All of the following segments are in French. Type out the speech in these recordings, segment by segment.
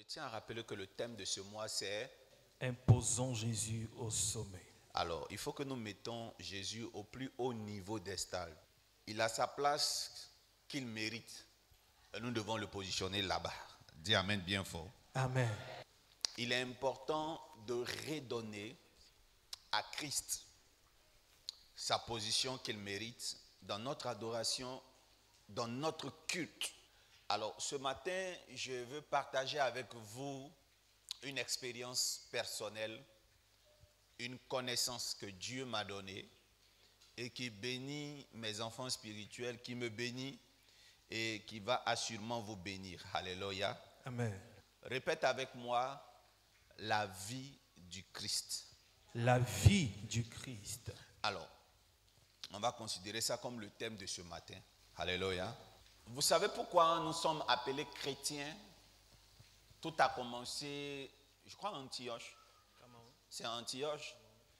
tiens à rappeler que le thème de ce mois, c'est... Imposons Jésus au sommet. Alors, il faut que nous mettons Jésus au plus haut niveau des stades. Il a sa place qu'il mérite. Et nous devons le positionner là-bas. Dis Amen bien fort. Amen. Il est important de redonner à Christ sa position qu'il mérite dans notre adoration, dans notre culte. Alors, ce matin, je veux partager avec vous une expérience personnelle, une connaissance que Dieu m'a donnée et qui bénit mes enfants spirituels, qui me bénit et qui va assurément vous bénir. Alléluia. Amen. Répète avec moi, la vie du Christ. La vie du Christ. Alors, on va considérer ça comme le thème de ce matin. Alléluia. Vous savez pourquoi nous sommes appelés chrétiens? Tout a commencé, je crois, à Antioche. C'est à Antioche.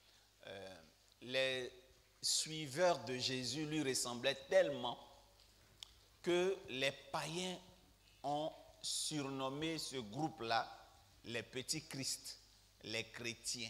Les suiveurs de Jésus lui ressemblaient tellement que les païens ont surnommé ce groupe-là les petits Christ, les chrétiens.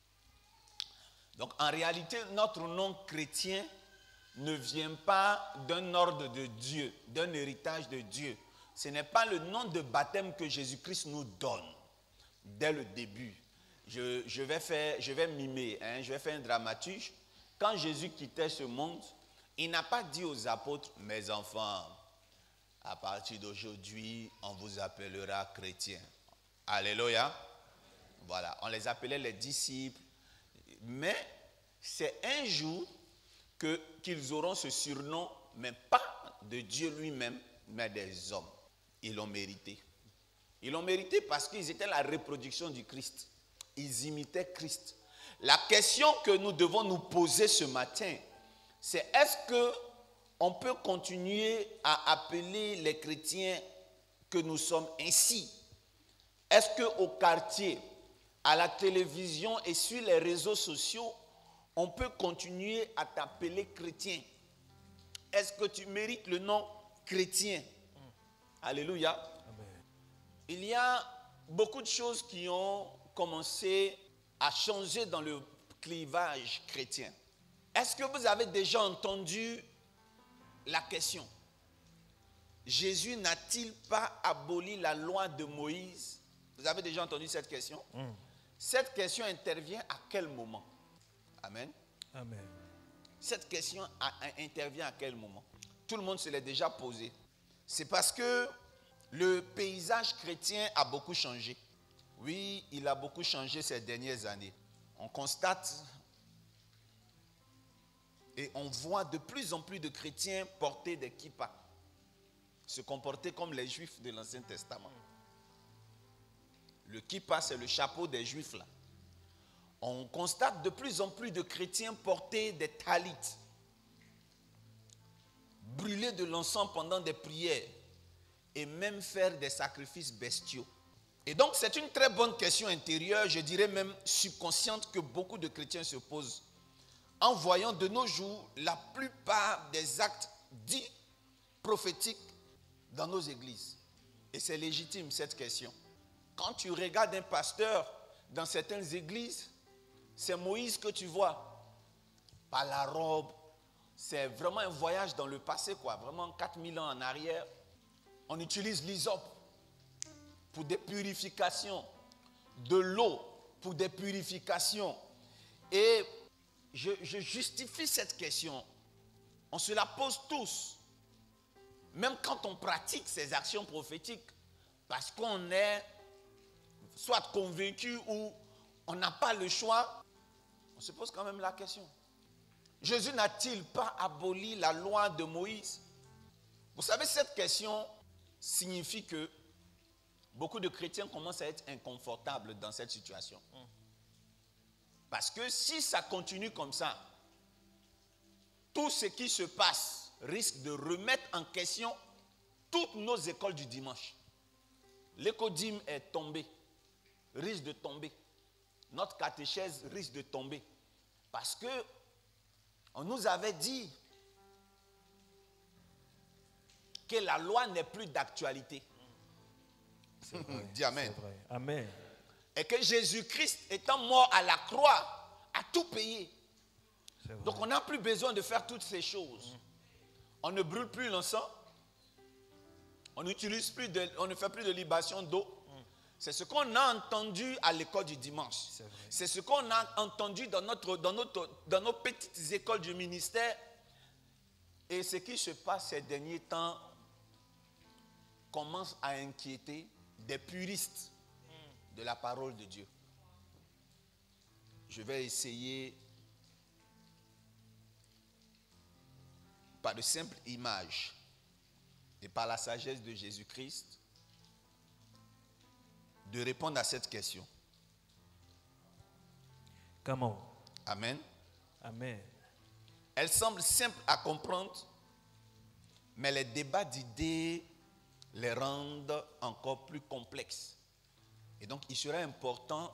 Donc en réalité, notre nom chrétien ne vient pas d'un ordre de Dieu, d'un héritage de Dieu. Ce n'est pas le nom de baptême que Jésus-Christ nous donne dès le début. Je vais mimer, je vais faire un dramaturge. Quand Jésus quittait ce monde, il n'a pas dit aux apôtres, mes enfants, à partir d'aujourd'hui, on vous appellera chrétiens. Alléluia. Voilà, on les appelait les disciples. Mais c'est un jour qu'ils auront ce surnom, mais pas de Dieu lui-même, mais des hommes. Ils l'ont mérité. Ils l'ont mérité parce qu'ils étaient la reproduction du Christ. Ils imitaient Christ. La question que nous devons nous poser ce matin, c'est est-ce qu'on peut continuer à appeler les chrétiens que nous sommes ainsi? Est-ce qu'au quartier, à la télévision et sur les réseaux sociaux, on peut continuer à t'appeler chrétien? Est-ce que tu mérites le nom chrétien? Alléluia. Amen. Il y a beaucoup de choses qui ont commencé à changer dans le clivage chrétien. Est-ce que vous avez déjà entendu la question? Jésus n'a-t-il pas aboli la loi de Moïse? Vous avez déjà entendu cette question? Cette question intervient à quel moment? Amen. Amen. Cette question intervient à quel moment? Tout le monde se l'est déjà posé. C'est parce que le paysage chrétien a beaucoup changé. Oui, il a beaucoup changé ces dernières années. On constate et on voit de plus en plus de chrétiens porter des kippas, se comporter comme les juifs de l'Ancien Testament. Le kippa, c'est le chapeau des juifs là. On constate de plus en plus de chrétiens porter des talits, brûler de l'encens pendant des prières et même faire des sacrifices bestiaux. Et donc c'est une très bonne question intérieure, je dirais même subconsciente, que beaucoup de chrétiens se posent en voyant de nos jours la plupart des actes dits prophétiques dans nos églises. Et c'est légitime cette question. Quand tu regardes un pasteur dans certaines églises, c'est Moïse que tu vois. Par la robe, c'est vraiment un voyage dans le passé, quoi. Vraiment 4000 ans en arrière. On utilise l'hysope pour des purifications, de l'eau pour des purifications. Et je justifie cette question. On se la pose tous. Même quand on pratique ces actions prophétiques, parce qu'on est soit convaincu ou on n'a pas le choix, on se pose quand même la question. Jésus n'a-t-il pas aboli la loi de Moïse? Vous savez, cette question signifie que beaucoup de chrétiens commencent à être inconfortables dans cette situation. Parce que si ça continue comme ça, tout ce qui se passe risque de remettre en question toutes nos écoles du dimanche. L'écodime est tombé, risque de tomber. Notre catéchèse risque de tomber. Parce que on nous avait dit que la loi n'est plus d'actualité. C'est vrai. Dis amen. C'est vrai. Amen. Et que Jésus-Christ étant mort à la croix a tout payé. C'est vrai. Donc on n'a plus besoin de faire toutes ces choses. On ne brûle plus l'encens. On n'utilise plus on ne fait plus de libation d'eau. C'est ce qu'on a entendu à l'école du dimanche. C'est ce qu'on a entendu dans nos petites écoles du ministère. Et ce qui se passe ces derniers temps commence à inquiéter des puristes de la parole de Dieu. Je vais essayer, par de simples images et par la sagesse de Jésus-Christ, de répondre à cette question. Come on. Amen. Amen. Elle semble simple à comprendre, mais les débats d'idées les rendent encore plus complexes. Et donc, il serait important,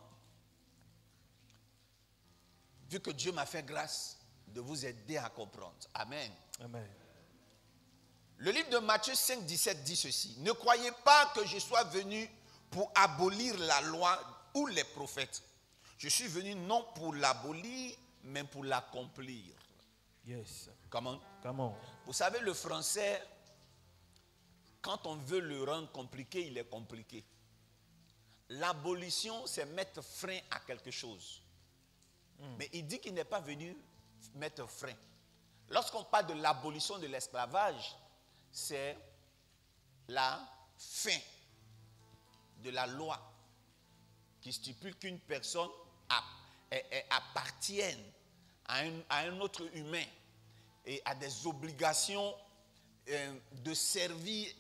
vu que Dieu m'a fait grâce, de vous aider à comprendre. Amen. Amen. Le livre de Matthieu 5, 17 dit ceci. Ne croyez pas que je sois venu pour abolir la loi ou les prophètes. Je suis venu non pour l'abolir, mais pour l'accomplir. Yes. Comment? Come on. Vous savez, le français, quand on veut le rendre compliqué, il est compliqué. L'abolition, c'est mettre frein à quelque chose. Mais il dit qu'il n'est pas venu mettre frein. Lorsqu'on parle de l'abolition de l'esclavage, c'est la fin de la loi qui stipule qu'une personne appartienne à un autre humain et a des obligations de servir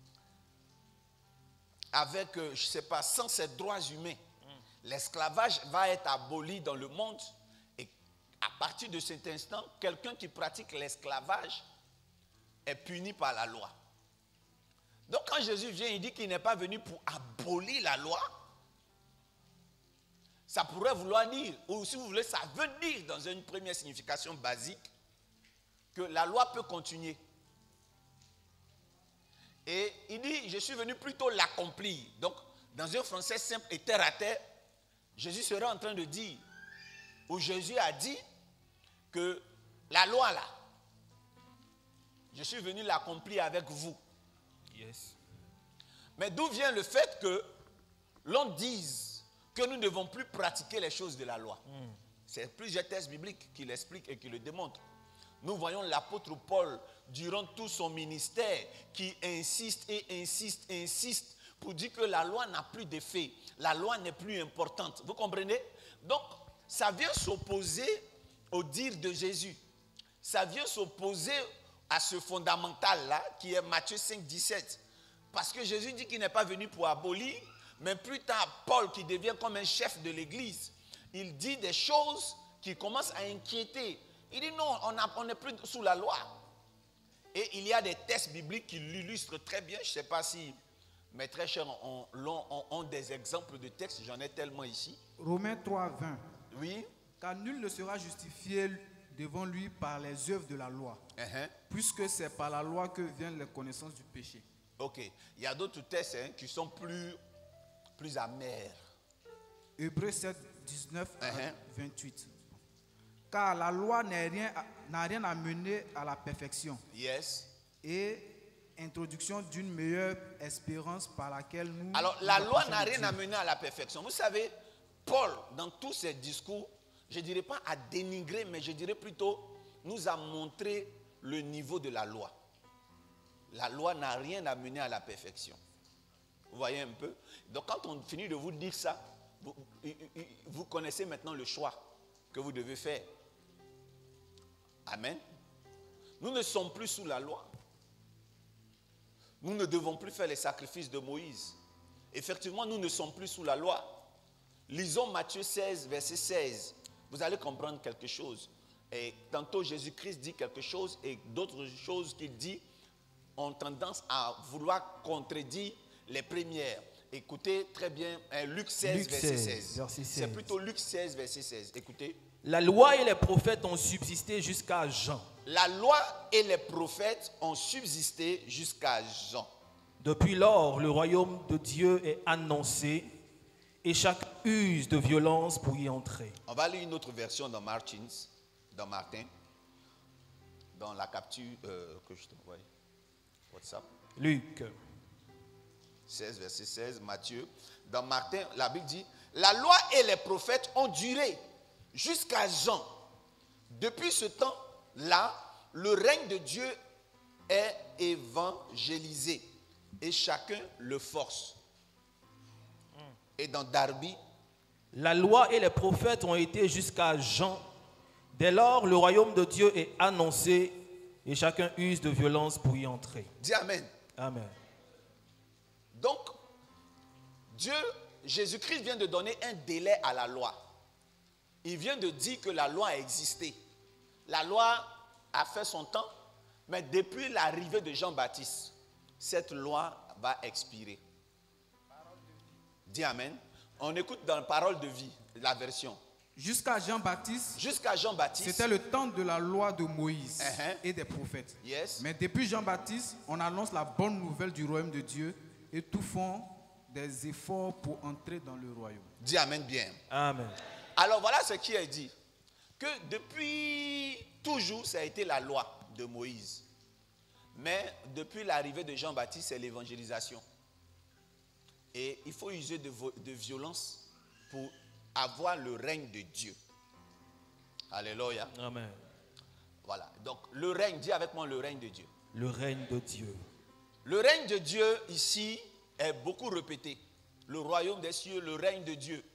avec, je ne sais pas, sans ses droits humains. L'esclavage va être aboli dans le monde et à partir de cet instant, quelqu'un qui pratique l'esclavage est puni par la loi. Donc quand Jésus vient, il dit qu'il n'est pas venu pour abolir la loi. Ça pourrait vouloir dire, ou si vous voulez, ça veut dire dans une première signification basique, que la loi peut continuer. Et il dit, je suis venu plutôt l'accomplir. Donc, dans un français simple et terre à terre, Jésus serait en train de dire, ou Jésus a dit, que la loi là, je suis venu l'accomplir avec vous. Yes. Mais d'où vient le fait que l'on dise que nous ne devons plus pratiquer les choses de la loi? C'est plusieurs textes bibliques qui l'expliquent et qui le démontrent. Nous voyons l'apôtre Paul, durant tout son ministère, qui insiste et insiste et insiste pour dire que la loi n'a plus d'effet. La loi n'est plus importante. Vous comprenez? Donc, ça vient s'opposer au dire de Jésus. Ça vient s'opposer à ce fondamental-là, qui est Matthieu 5, 17. Parce que Jésus dit qu'il n'est pas venu pour abolir, mais plus tard, Paul, qui devient comme un chef de l'église, il dit des choses qui commencent à inquiéter. Il dit non, on n'est plus sous la loi. Et il y a des textes bibliques qui l'illustrent très bien. Je ne sais pas si mes très chers ont des exemples de textes, j'en ai tellement ici. Romains 3, 20. Oui. Car nul ne sera justifié devant lui par les œuvres de la loi, puisque c'est par la loi que vient la connaissance du péché. Ok. Il y a d'autres textes qui sont plus amers. Hébreux 7, 19 à 28. Car la loi n'a rien amené à la perfection. Yes. Et introduction d'une meilleure espérance par laquelle nous... Alors, la loi n'a rien amené à la perfection. Vous savez, Paul, dans tous ses discours, je ne dirais pas à dénigrer, mais je dirais plutôt, nous a montré le niveau de la loi. La loi n'a rien amené à la perfection. Vous voyez un peu? Donc, quand on finit de vous dire ça, vous connaissez maintenant le choix que vous devez faire. Amen. Nous ne sommes plus sous la loi. Nous ne devons plus faire les sacrifices de Moïse. Effectivement, nous ne sommes plus sous la loi. Lisons Matthieu 16, verset 16. Vous allez comprendre quelque chose. Et tantôt Jésus-Christ dit quelque chose et d'autres choses qu'il dit ont tendance à vouloir contredire les premières. Écoutez très bien Luc 16, verset 16. C'est plutôt Luc 16, verset 16. Écoutez. La loi et les prophètes ont subsisté jusqu'à Jean. La loi et les prophètes ont subsisté jusqu'à Jean. Depuis lors, le royaume de Dieu est annoncé et chacun use de violence pour y entrer. On va lire une autre version dans Martin, dans la capture que je t'envoie. WhatsApp. Luc. 16, verset 16, Matthieu. Dans Martin, la Bible dit, la loi et les prophètes ont duré jusqu'à Jean. Depuis ce temps-là, le règne de Dieu est évangélisé et chacun le force. Et dans Darby, la loi et les prophètes ont été jusqu'à Jean. Dès lors, le royaume de Dieu est annoncé et chacun use de violence pour y entrer. Dis Amen. Amen. Donc, Jésus-Christ vient de donner un délai à la loi. Il vient de dire que la loi a existé. La loi a fait son temps, mais depuis l'arrivée de Jean-Baptiste, cette loi va expirer. Dis Amen. On écoute dans la parole de vie, la version. Jusqu'à Jean-Baptiste, C'était le temps de la loi de Moïse et des prophètes. Yes. Mais depuis Jean-Baptiste, on annonce la bonne nouvelle du royaume de Dieu et tous font des efforts pour entrer dans le royaume. Dis Amen bien. Amen. Alors voilà ce qui est dit. Que depuis toujours, ça a été la loi de Moïse. Mais depuis l'arrivée de Jean-Baptiste, c'est l'évangélisation. Et il faut user de violence pour avoir le règne de Dieu. Alléluia. Amen. Voilà. Donc le règne, dis avec moi le règne de Dieu. Le règne de Dieu. Le règne de Dieu ici est beaucoup répété. Le royaume des cieux, le règne de Dieu.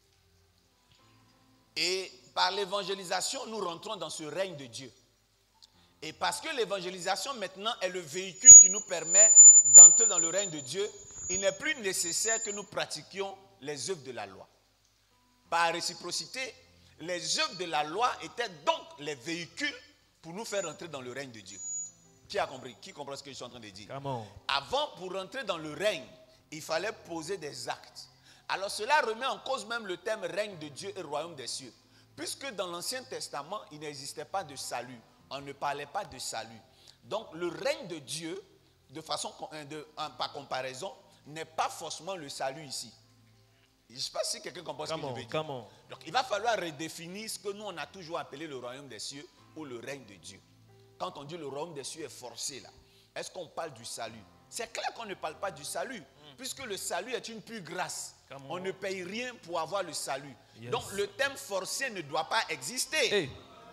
Et par l'évangélisation, nous rentrons dans ce règne de Dieu. Et parce que l'évangélisation maintenant est le véhicule qui nous permet d'entrer dans le règne de Dieu, il n'est plus nécessaire que nous pratiquions les œuvres de la loi. Par réciprocité, les œuvres de la loi étaient donc les véhicules pour nous faire entrer dans le règne de Dieu. Qui a compris? Qui comprend ce que je suis en train de dire? Avant, pour rentrer dans le règne, il fallait poser des actes. Alors cela remet en cause même le terme règne de Dieu et royaume des cieux. Puisque dans l'Ancien Testament, il n'existait pas de salut. On ne parlait pas de salut. Donc le règne de Dieu, par comparaison, n'est pas forcément le salut ici. Je ne sais pas si quelqu'un comprend ce que je veux dire. Donc il va falloir redéfinir ce que nous on a toujours appelé le royaume des cieux ou le règne de Dieu. Quand on dit le royaume des cieux est forcé là, est-ce qu'on parle du salut? C'est clair qu'on ne parle pas du salut, puisque le salut est une pure grâce. On ne paye rien pour avoir le salut. Yes. Donc le terme forcé ne doit pas exister. Hey.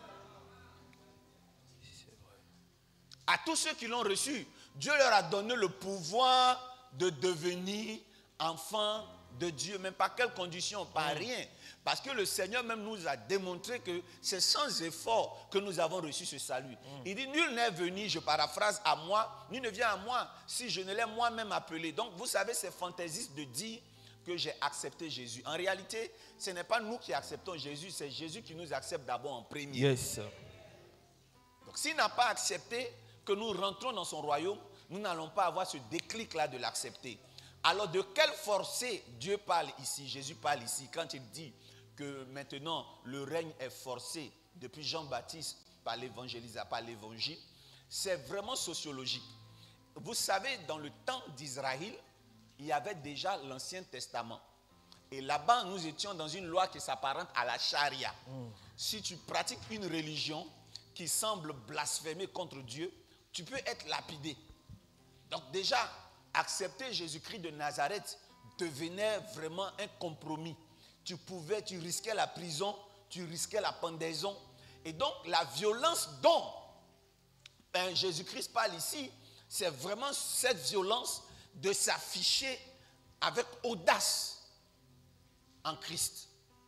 À tous ceux qui l'ont reçu, Dieu leur a donné le pouvoir de devenir enfants de Dieu, même par quelles conditions, par rien. Parce que le Seigneur même nous a démontré que c'est sans effort que nous avons reçu ce salut. Il dit, nul n'est venu, je paraphrase, à moi, nul ne vient à moi si je ne l'ai moi-même appelé. Donc vous savez, c'est fantaisiste de dire que j'ai accepté Jésus. En réalité, ce n'est pas nous qui acceptons Jésus, c'est Jésus qui nous accepte d'abord en premier. Yes. Donc s'il n'a pas accepté que nous rentrons dans son royaume, nous n'allons pas avoir ce déclic-là de l'accepter. Alors de quel forcé Dieu parle ici, Jésus parle ici, quand il dit que maintenant le règne est forcé depuis Jean-Baptiste par l'évangile, c'est vraiment sociologique. Vous savez, dans le temps d'Israël, il y avait déjà l'Ancien Testament. Et là-bas, nous étions dans une loi qui s'apparente à la charia. Si tu pratiques une religion qui semble blasphémer contre Dieu, tu peux être lapidé. Donc déjà, accepter Jésus-Christ de Nazareth devenait vraiment un compromis. Tu risquais la prison, tu risquais la pendaison. Et donc la violence dont Jésus-Christ parle ici, c'est vraiment cette violence de s'afficher avec audace en Christ.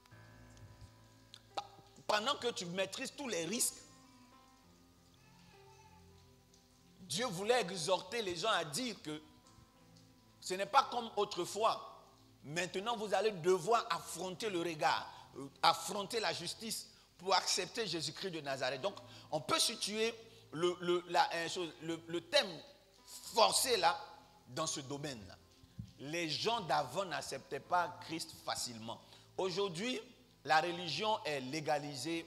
Pendant que tu maîtrises tous les risques, Dieu voulait exhorter les gens à dire que ce n'est pas comme autrefois. Maintenant, vous allez devoir affronter le regard, affronter la justice pour accepter Jésus-Christ de Nazareth. Donc, on peut situer le thème forcé là, dans ce domaine-là. Les gens d'avant n'acceptaient pas Christ facilement. Aujourd'hui, la religion est légalisée.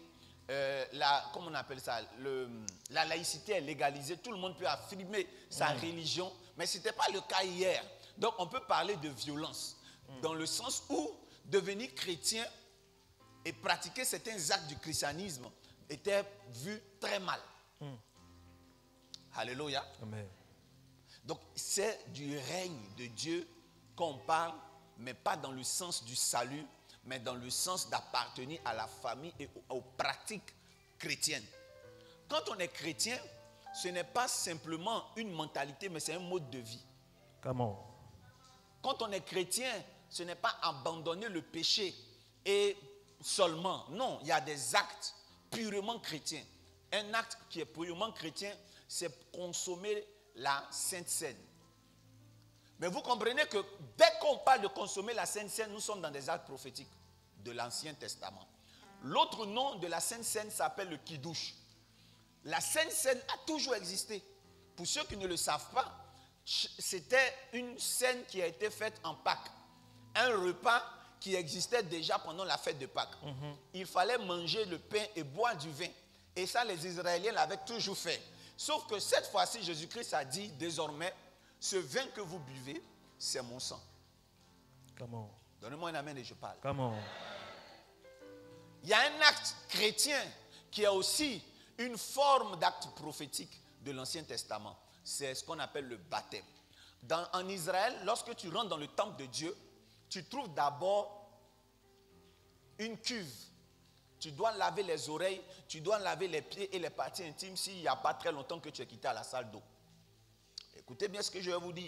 Comment on appelle ça? La laïcité est légalisée. Tout le monde peut affirmer sa religion Mais ce n'était pas le cas hier. Donc on peut parler de violence, dans le sens où devenir chrétien et pratiquer certains actes du christianisme était vu très mal. Alléluia. Amen. Donc c'est du règne de Dieu qu'on parle, mais pas dans le sens du salut, mais dans le sens d'appartenir à la famille et aux pratiques chrétiennes. Quand on est chrétien, ce n'est pas simplement une mentalité, mais c'est un mode de vie. Come on. Quand on est chrétien, ce n'est pas abandonner le péché et seulement. Non, il y a des actes purement chrétiens. Un acte qui est purement chrétien, c'est consommer la Sainte Seine. Mais vous comprenez que dès qu'on parle de consommer la Sainte Seine, nous sommes dans des actes prophétiques de l'Ancien Testament. L'autre nom de la Sainte Seine s'appelle le Kiddush. La Sainte Seine a toujours existé. Pour ceux qui ne le savent pas, c'était une scène qui a été faite en Pâques. Un repas qui existait déjà pendant la fête de Pâques. Il fallait manger le pain et boire du vin. Et ça, les Israéliens l'avaient toujours fait. Sauf que cette fois-ci, Jésus-Christ a dit, désormais, ce vin que vous buvez, c'est mon sang. Come on. Donnez-moi un amen et je parle. Come on. Il y a un acte chrétien qui est aussi une forme d'acte prophétique de l'Ancien Testament. C'est ce qu'on appelle le baptême. En Israël, lorsque tu rentres dans le temple de Dieu, tu trouves d'abord une cuve. Tu dois laver les oreilles, tu dois laver les pieds et les parties intimes s'il n'y a pas très longtemps que tu es quitté à la salle d'eau. Écoutez bien ce que je vais vous dire.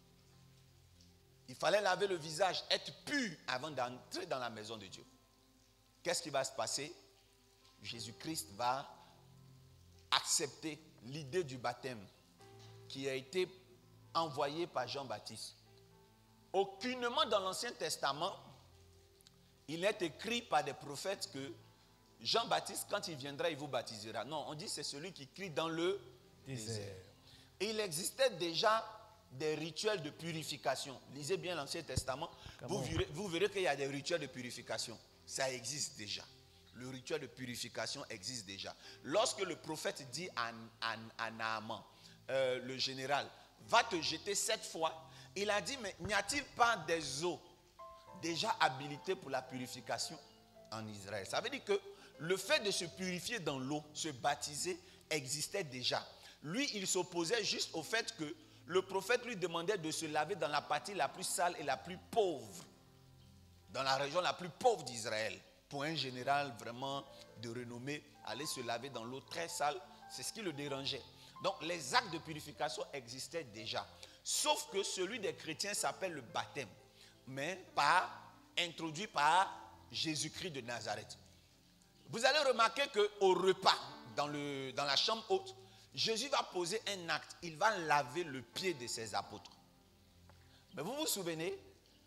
Il fallait laver le visage, être pur avant d'entrer dans la maison de Dieu. Qu'est-ce qui va se passer? Jésus-Christ va accepter l'idée du baptême qui a été envoyée par Jean-Baptiste. Aucunement dans l'Ancien Testament, il est écrit par des prophètes que Jean-Baptiste, quand il viendra, il vous baptisera. Non, on dit c'est celui qui crie dans le désert. Et il existait déjà des rituels de purification. Lisez bien l'Ancien Testament, vous verrez qu'il y a des rituels de purification. Ça existe déjà. Le rituel de purification existe déjà. Lorsque le prophète dit à Naaman, le général, va te jeter 7 fois, il a dit, mais n'y a-t-il pas des eaux déjà habilitées pour la purification en Israël? Ça veut dire que le fait de se purifier dans l'eau, se baptiser, existait déjà. Lui, il s'opposait juste au fait que le prophète lui demandait de se laver dans la partie la plus sale et la plus pauvre, dans la région la plus pauvre d'Israël. Pour un général vraiment de renommée, aller se laver dans l'eau très sale, c'est ce qui le dérangeait. Donc les actes de purification existaient déjà. Sauf que celui des chrétiens s'appelle le baptême, mais introduit par Jésus-Christ de Nazareth. Vous allez remarquer qu'au repas, dans la chambre haute, Jésus va poser un acte. Il va laver le pied de ses apôtres. Mais vous vous souvenez,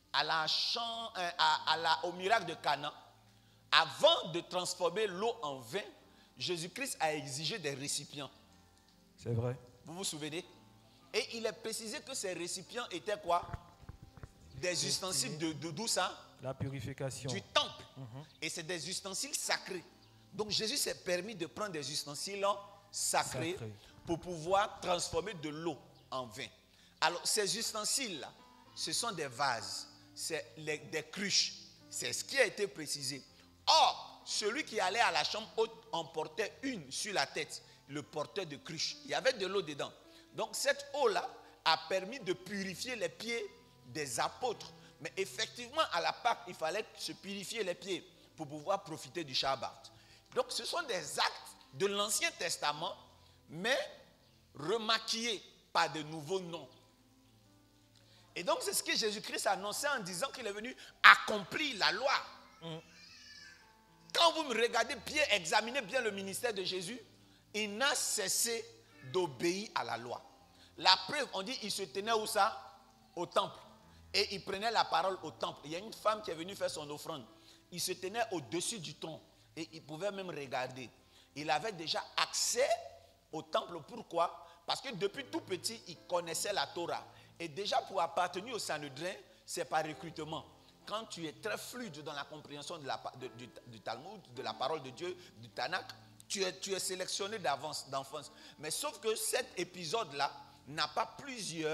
au miracle de Cana, avant de transformer l'eau en vin, Jésus-Christ a exigé des récipients. C'est vrai. Vous vous souvenez? Et il est précisé que ces récipients étaient quoi? Des ustensiles d'où ça? La purification. Du temple. Et c'est des ustensiles sacrés. Donc Jésus s'est permis de prendre des ustensiles sacrés pour pouvoir transformer de l'eau en vin. Alors ces ustensiles-là, ce sont des vases, c'est des cruches. C'est ce qui a été précisé. Or, celui qui allait à la chambre haute en portait une sur la tête, le porteur de cruche. Il y avait de l'eau dedans. Donc cette eau-là a permis de purifier les pieds des apôtres. Mais effectivement, à la Pâque, il fallait se purifier les pieds pour pouvoir profiter du Shabbat. Donc ce sont des actes de l'Ancien Testament, mais remaquillés par de nouveaux noms. Et donc c'est ce que Jésus-Christ annonçait en disant qu'il est venu accomplir la loi. Quand vous me regardez bien, examinez bien le ministère de Jésus, il n'a cessé d'obéir à la loi. La preuve, on dit, il se tenait où ça? Au temple. Et il prenait la parole au temple. Il y a une femme qui est venue faire son offrande. Il se tenait au-dessus du trône. Et il pouvait même regarder. Il avait déjà accès au temple. Pourquoi? Parce que depuis tout petit, il connaissait la Torah. Et déjà pour appartenir au Sanhédrin, c'est par recrutement. Quand tu es très fluide dans la compréhension du Talmud, de la parole de Dieu, du Tanakh, tu es sélectionné d'enfance. Mais sauf que cet épisode-là n'a pas plusieurs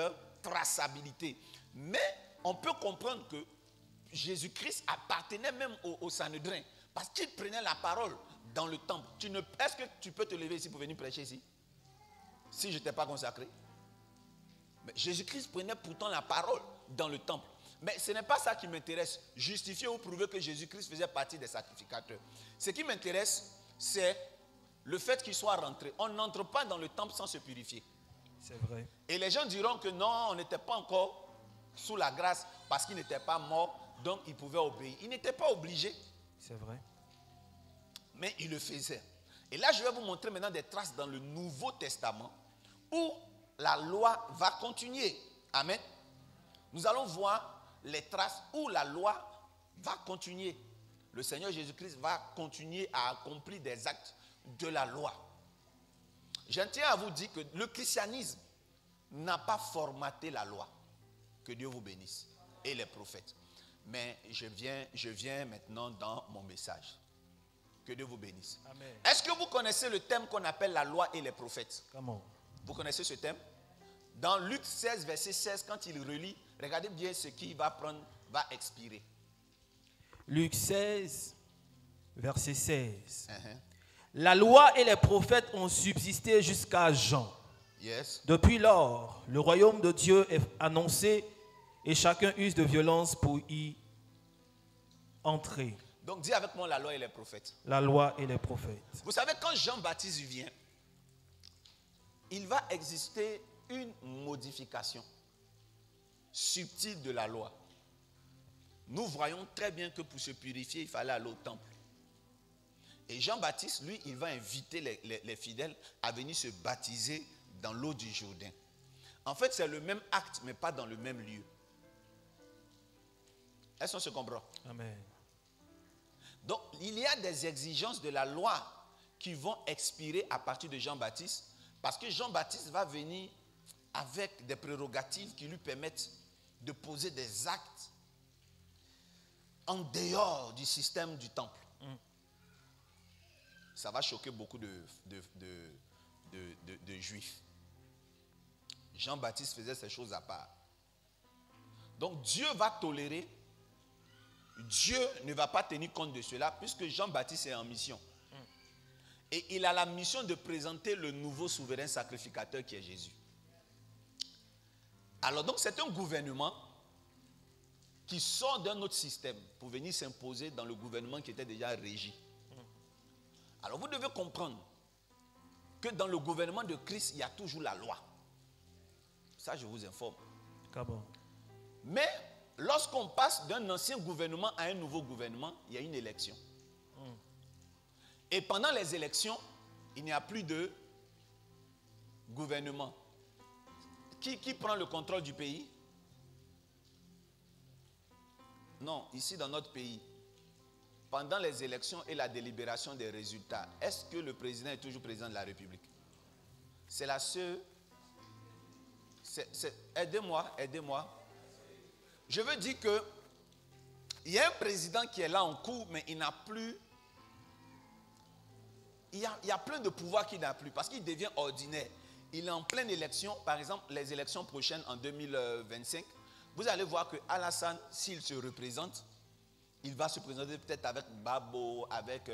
traçabilité. Mais on peut comprendre que Jésus-Christ appartenait même au Sanhédrin. Parce qu'il prenait la parole dans le temple. Est-ce que tu peux te lever ici pour venir prêcher ici? Si je ne t'ai pas consacré. Mais Jésus-Christ prenait pourtant la parole dans le temple. Mais ce n'est pas ça qui m'intéresse. Justifier ou prouver que Jésus-Christ faisait partie des sacrificateurs. Ce qui m'intéresse, c'est le fait qu'il soit rentré. On n'entre pas dans le temple sans se purifier. C'est vrai. Et les gens diront que non, on n'était pas encore sous la grâce parce qu'il n'était pas mort, donc il pouvait obéir. Il n'était pas obligé. C'est vrai. Mais il le faisait. Et là, je vais vous montrer maintenant des traces dans le Nouveau Testament où la loi va continuer. Amen. Nous allons voir les traces où la loi va continuer. Le Seigneur Jésus-Christ va continuer à accomplir des actes de la loi. Je tiens à vous dire que le christianisme n'a pas formaté la loi. Que Dieu vous bénisse. Et les prophètes. Mais je viens maintenant dans mon message. Que Dieu vous bénisse. Amen. Est-ce que vous connaissez le thème qu'on appelle la loi et les prophètes? Comment? Vous connaissez ce thème? Dans Luc 16, verset 16, quand il relit, regardez bien ce qu'il va expirer. Luc 16, verset 16. Uh-huh. La loi et les prophètes ont subsisté jusqu'à Jean. Yes. Depuis lors, le royaume de Dieu est annoncé et chacun use de violence pour y entrer. Donc dis avec moi la loi et les prophètes. La loi et les prophètes. Vous savez, quand Jean-Baptiste vient, il va exister une modification subtile de la loi. Nous voyons très bien que pour se purifier, il fallait aller au temple. Et Jean-Baptiste, lui, il va inviter les fidèles à venir se baptiser dans l'eau du Jourdain. En fait, c'est le même acte, mais pas dans le même lieu. Est-ce qu'on se comprend? Amen. Donc, il y a des exigences de la loi qui vont expirer à partir de Jean-Baptiste, parce que Jean-Baptiste va venir avec des prérogatives qui lui permettent de poser des actes en dehors du système du temple. Ça va choquer beaucoup de juifs. Jean-Baptiste faisait ces choses à part. Donc Dieu va tolérer. Dieu ne va pas tenir compte de cela puisque Jean-Baptiste est en mission. Et il a la mission de présenter le nouveau souverain sacrificateur qui est Jésus. Alors donc c'est un gouvernement qui sort d'un autre système pour venir s'imposer dans le gouvernement qui était déjà régi. Alors vous devez comprendre que dans le gouvernement de Christ, il y a toujours la loi. Ça, je vous informe. Comment? Mais lorsqu'on passe d'un ancien gouvernement à un nouveau gouvernement, il y a une élection. Et pendant les élections, il n'y a plus de gouvernement. Qui prend le contrôle du pays? Non, ici dans notre pays. Pendant les élections et la délibération des résultats, est-ce que le président est toujours président de la République? C'est la seule... Aidez-moi. Je veux dire que il y a un président qui est là en cours, mais il n'a plus... Il y a plein de pouvoirs qu'il n'a plus, parce qu'il devient ordinaire. Il est en pleine élection, par exemple, les élections prochaines en 2025. Vous allez voir que Alassane, s'il se représente, il va se présenter peut-être avec Babo, avec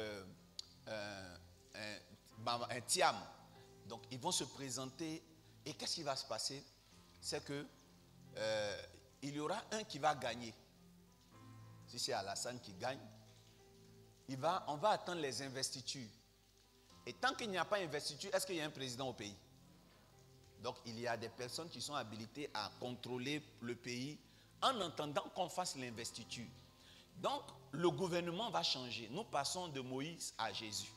un Thiam. Donc, ils vont se présenter. Et qu'est-ce qui va se passer? C'est que il y aura un qui va gagner. Si c'est Alassane qui gagne, on va attendre les investitures. Et tant qu'il n'y a pas d'investiture, est-ce qu'il y a un président au pays? Donc, il y a des personnes qui sont habilitées à contrôler le pays en attendant qu'on fasse l'investiture. Donc, le gouvernement va changer. Nous passons de Moïse à Jésus.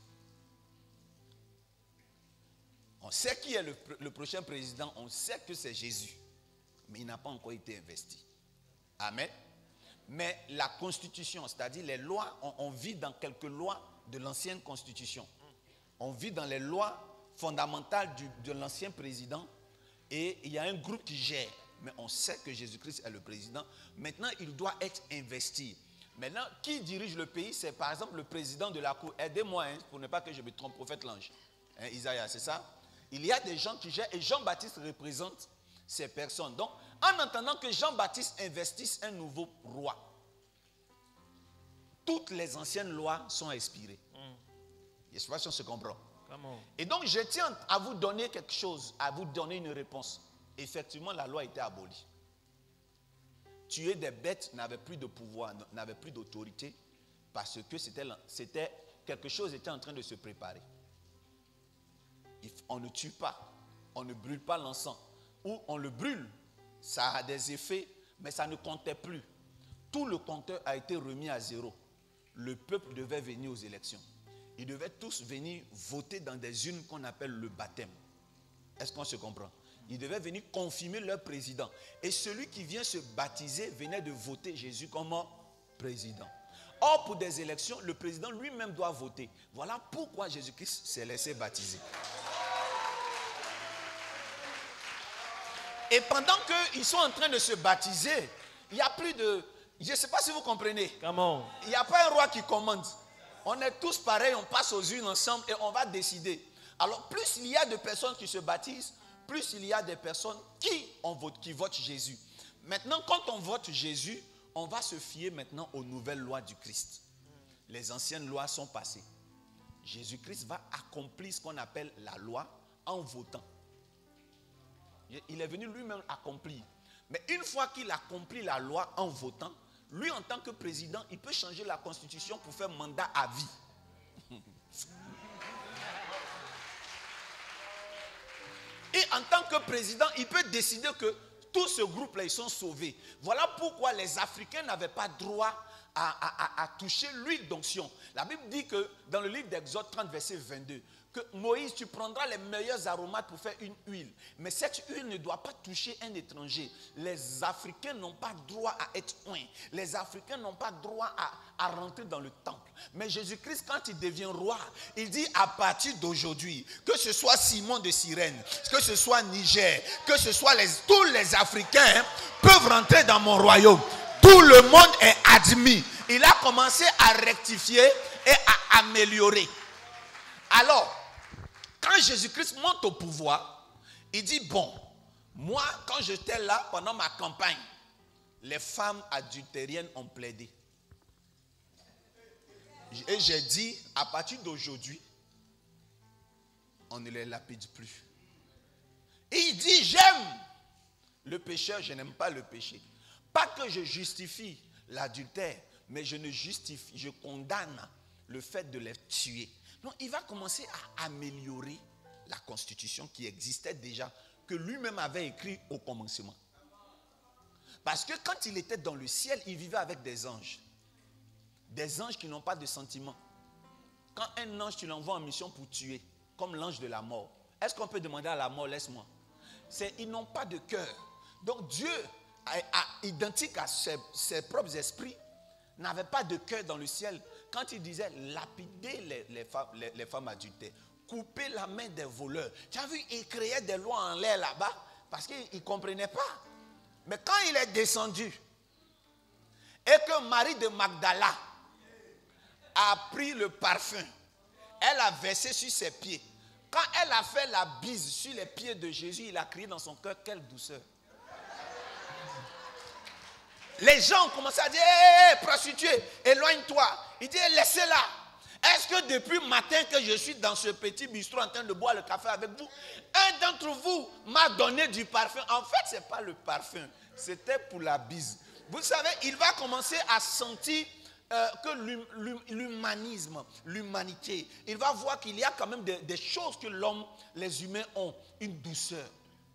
On sait qui est le prochain président. On sait que c'est Jésus. Mais il n'a pas encore été investi. Amen. Mais la constitution, c'est-à-dire les lois, on vit dans quelques lois de l'ancienne constitution. On vit dans les lois fondamentales de l'ancien président. Et il y a un groupe qui gère. Mais on sait que Jésus-Christ est le président. Maintenant, il doit être investi. Maintenant, qui dirige le pays? C'est par exemple le président de la cour. Aidez-moi pour ne pas que je me trompe, prophète l'ange. Isaïe, c'est ça? Il y a des gens qui gèrent et Jean-Baptiste représente ces personnes. Donc, En attendant que Jean-Baptiste investisse un nouveau roi, toutes les anciennes lois sont expirées. Je ne sais pas si on se comprend. Et donc, je tiens à vous donner quelque chose, à vous donner une réponse. Effectivement, la loi était abolie. Tuer des bêtes n'avait plus de pouvoir, n'avait plus d'autorité, parce que c'était quelque chose était en train de se préparer. On ne tue pas, on ne brûle pas l'encens, ou on le brûle, ça a des effets, mais ça ne comptait plus. Tout le compteur a été remis à zéro. Le peuple devait venir aux élections. Ils devaient tous venir voter dans des urnes qu'on appelle le baptême. Est-ce qu'on se comprend? Ils devaient venir confirmer leur président. Et celui qui vient se baptiser venait de voter Jésus comme président. Or, pour des élections, le président lui-même doit voter. Voilà pourquoi Jésus-Christ s'est laissé baptiser. Et pendant qu'ils sont en train de se baptiser, il n'y a plus de... Je ne sais pas si vous comprenez. Il n'y a pas un roi qui commande. On est tous pareils, on passe aux urnes ensemble et on va décider. Alors, plus il y a de personnes qui se baptisent, plus il y a des personnes qui votent Jésus. Maintenant, quand on vote Jésus, on va se fier maintenant aux nouvelles lois du Christ. Les anciennes lois sont passées. Jésus-Christ va accomplir ce qu'on appelle la loi en votant. Il est venu lui-même accomplir. Mais une fois qu'il accomplit la loi en votant, lui en tant que président, il peut changer la constitution pour faire mandat à vie. Et en tant que président, il peut décider que tout ce groupe-là, ils sont sauvés. Voilà pourquoi les Africains n'avaient pas droit à toucher l'huile d'onction. La Bible dit que dans le livre d'Exode 30, verset 22, que Moïse, tu prendras les meilleurs aromates pour faire une huile. Mais cette huile ne doit pas toucher un étranger. Les Africains n'ont pas droit à être oints. Les Africains n'ont pas droit à rentrer dans le temple. Mais Jésus-Christ, quand il devient roi, il dit à partir d'aujourd'hui, que ce soit Simon de Cyrène, que ce soit Niger, que ce soit tous les Africains peuvent rentrer dans mon royaume. Tout le monde est admis. Il a commencé à rectifier et à améliorer. Alors, quand Jésus-Christ monte au pouvoir, il dit, bon, moi, quand j'étais là pendant ma campagne, les femmes adultériennes ont plaidé. Et j'ai dit, à partir d'aujourd'hui, on ne les lapide plus. Et il dit, j'aime le pécheur, je n'aime pas le péché. Pas que je justifie l'adultère, mais je condamne le fait de les tuer. Donc, il va commencer à améliorer la constitution qui existait déjà, que lui-même avait écrit au commencement. Parce que quand il était dans le ciel, il vivait avec des anges. Des anges qui n'ont pas de sentiments. Quand un ange, tu l'envoies en mission pour tuer, comme l'ange de la mort, est-ce qu'on peut demander à la mort, laisse-moi? Ils n'ont pas de cœur. Donc Dieu, identique à ses propres esprits, n'avait pas de cœur dans le ciel. Quand il disait lapider les femmes adultères, couper la main des voleurs. Tu as vu, il créait des lois en l'air là-bas parce qu'il ne comprenait pas. Mais quand il est descendu et que Marie de Magdala a pris le parfum, elle a versé sur ses pieds. Quand elle a fait la bise sur les pieds de Jésus, il a crié dans son cœur, quelle douceur. Les gens ont commencé à dire, hé, prostituée, éloigne-toi. Il dit, laissez-la. Est-ce que depuis le matin que je suis dans ce petit bistrot en train de boire le café avec vous, un d'entre vous m'a donné du parfum? En fait, ce n'est pas le parfum, c'était pour la bise. Vous savez, il va commencer à sentir que l'humanisme, l'humanité, il va voir qu'il y a quand même des choses que les humains ont, une douceur.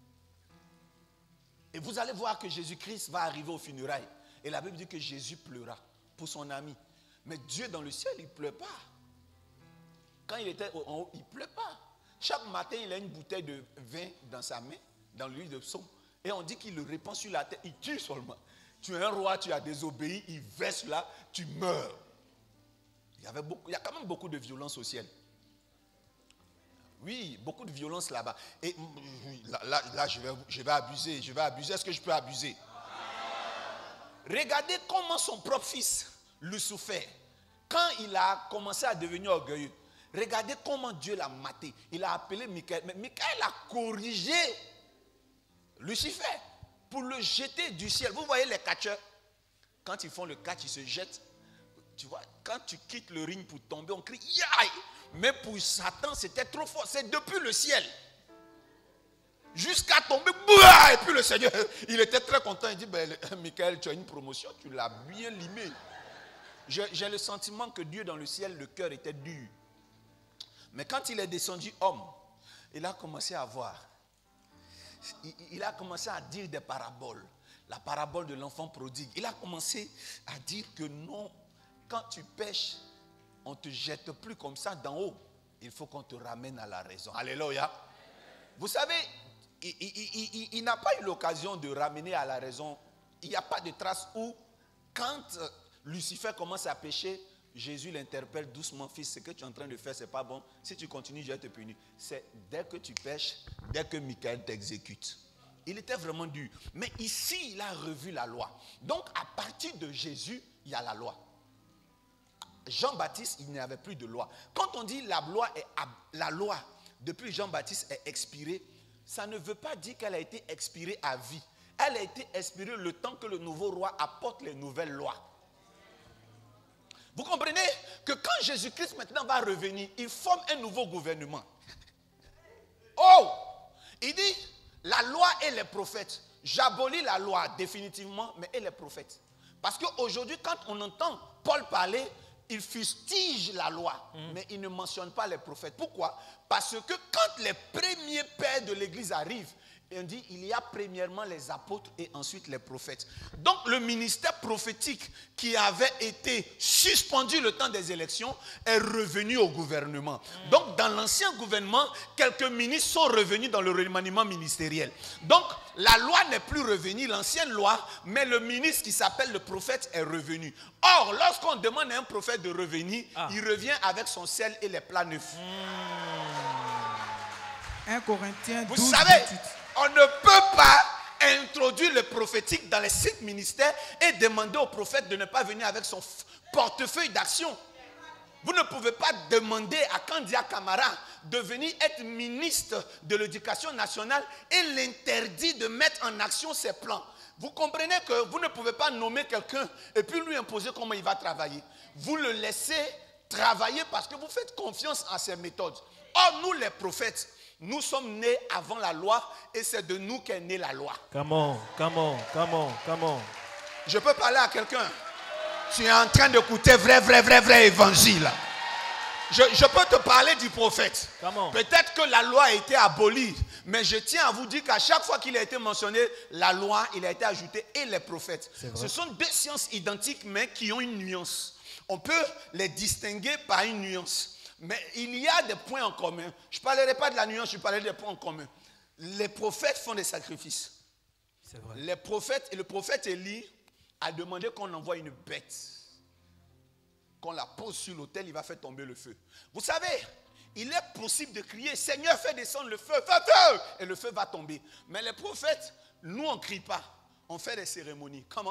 Et vous allez voir que Jésus-Christ va arriver aux funérailles. Et la Bible dit que Jésus pleura pour son ami. Mais Dieu dans le ciel, il ne pleure pas. Quand il était en haut, il ne pleure pas. Chaque matin, il a une bouteille de vin dans sa main, dans l'huile de psaume. Et on dit qu'il le répand sur la tête. Il tue seulement. Tu es un roi, tu as désobéi, il verse là, tu meurs. Il y a quand même beaucoup de violence au ciel. Oui, beaucoup de violence là-bas. Et là je vais abuser. Est-ce que je peux abuser? Regardez comment son propre fils, Lucifer, quand il a commencé à devenir orgueilleux, regardez comment Dieu l'a maté. Il a appelé Michael. Mais Michael a corrigé Lucifer. pour le jeter du ciel. Vous voyez les catcheurs, quand ils font le catch, ils se jettent. Tu vois, quand tu quittes le ring pour tomber, on crie yaï. Mais pour Satan, c'était trop fort. C'est depuis le ciel. Jusqu'à tomber. Et puis le Seigneur, il était très content. Il dit, Michael, tu as une promotion, tu l'as bien limé. J'ai le sentiment que Dieu dans le ciel, le cœur était dur. Mais quand il est descendu homme, il a commencé à voir. Il a commencé à dire des paraboles. La parabole de l'enfant prodigue. Il a commencé à dire que non, quand tu pêches, on ne te jette plus comme ça d'en haut. Il faut qu'on te ramène à la raison. Alléluia. Vous savez, il n'a pas eu l'occasion de ramener à la raison. Il n'y a pas de trace où, quand Lucifer commence à pécher, Jésus l'interpelle doucement, fils, ce que tu es en train de faire, ce n'est pas bon. Si tu continues, je vais te punir. C'est dès que tu pêches, dès que Michael t'exécute. Il était vraiment dur. Mais ici, il a revu la loi. Donc, à partir de Jésus, il y a la loi. Jean-Baptiste, il n'y avait plus de loi. Quand on dit la loi depuis Jean-Baptiste est expirée, ça ne veut pas dire qu'elle a été expirée à vie. Elle a été expirée le temps que le nouveau roi apporte les nouvelles lois. Vous comprenez que quand Jésus-Christ maintenant va revenir, il forme un nouveau gouvernement. Oh! Il dit, la loi et les prophètes. J'abolis la loi définitivement, mais et les prophètes. Parce qu'aujourd'hui, quand on entend Paul parler, il fustige la loi, mais il ne mentionne pas les prophètes. Pourquoi? Parce que quand les premiers pères de l'Église arrivent, on dit il y a premièrement les apôtres et ensuite les prophètes. Donc le ministère prophétique qui avait été suspendu le temps des élections est revenu au gouvernement. Donc dans l'ancien gouvernement, quelques ministres sont revenus dans le remaniement ministériel. Donc la loi n'est plus revenue, l'ancienne loi, mais le ministre qui s'appelle le prophète est revenu. Or, lorsqu'on demande à un prophète de revenir, il revient avec son sel et les plats neufs. 1 Corinthiens 12, vous savez, 28. On ne peut pas introduire le prophétique dans les 5 ministères et demander au prophète de ne pas venir avec son portefeuille d'action. Vous ne pouvez pas demander à Kandia Kamara de venir être ministre de l'Éducation nationale et l'interdire de mettre en action ses plans. Vous comprenez que vous ne pouvez pas nommer quelqu'un et puis lui imposer comment il va travailler. Vous le laissez travailler parce que vous faites confiance à ses méthodes. Or, nous les prophètes, nous sommes nés avant la loi et c'est de nous qu'est née la loi. Come on, come on, come on, come on. Je peux parler à quelqu'un. Tu es en train d'écouter vrai évangile. Je peux te parler du prophète. Peut-être que la loi a été abolie, mais je tiens à vous dire qu'à chaque fois qu'il a été mentionné, la loi, il a été ajouté et les prophètes. Ce sont deux sciences identiques, mais qui ont une nuance. On peut les distinguer par une nuance. Mais il y a des points en commun. Je ne parlerai pas de la nuance, je parlerai des points en commun. Les prophètes font des sacrifices. C'est vrai. Les prophètes, et le prophète Élie a demandé qu'on envoie une bête. Qu'on la pose sur l'autel, il va faire tomber le feu. Vous savez, il est possible de crier, Seigneur, fais descendre le feu, feu, et le feu va tomber. Mais les prophètes, nous, on ne crie pas. On fait des cérémonies. Come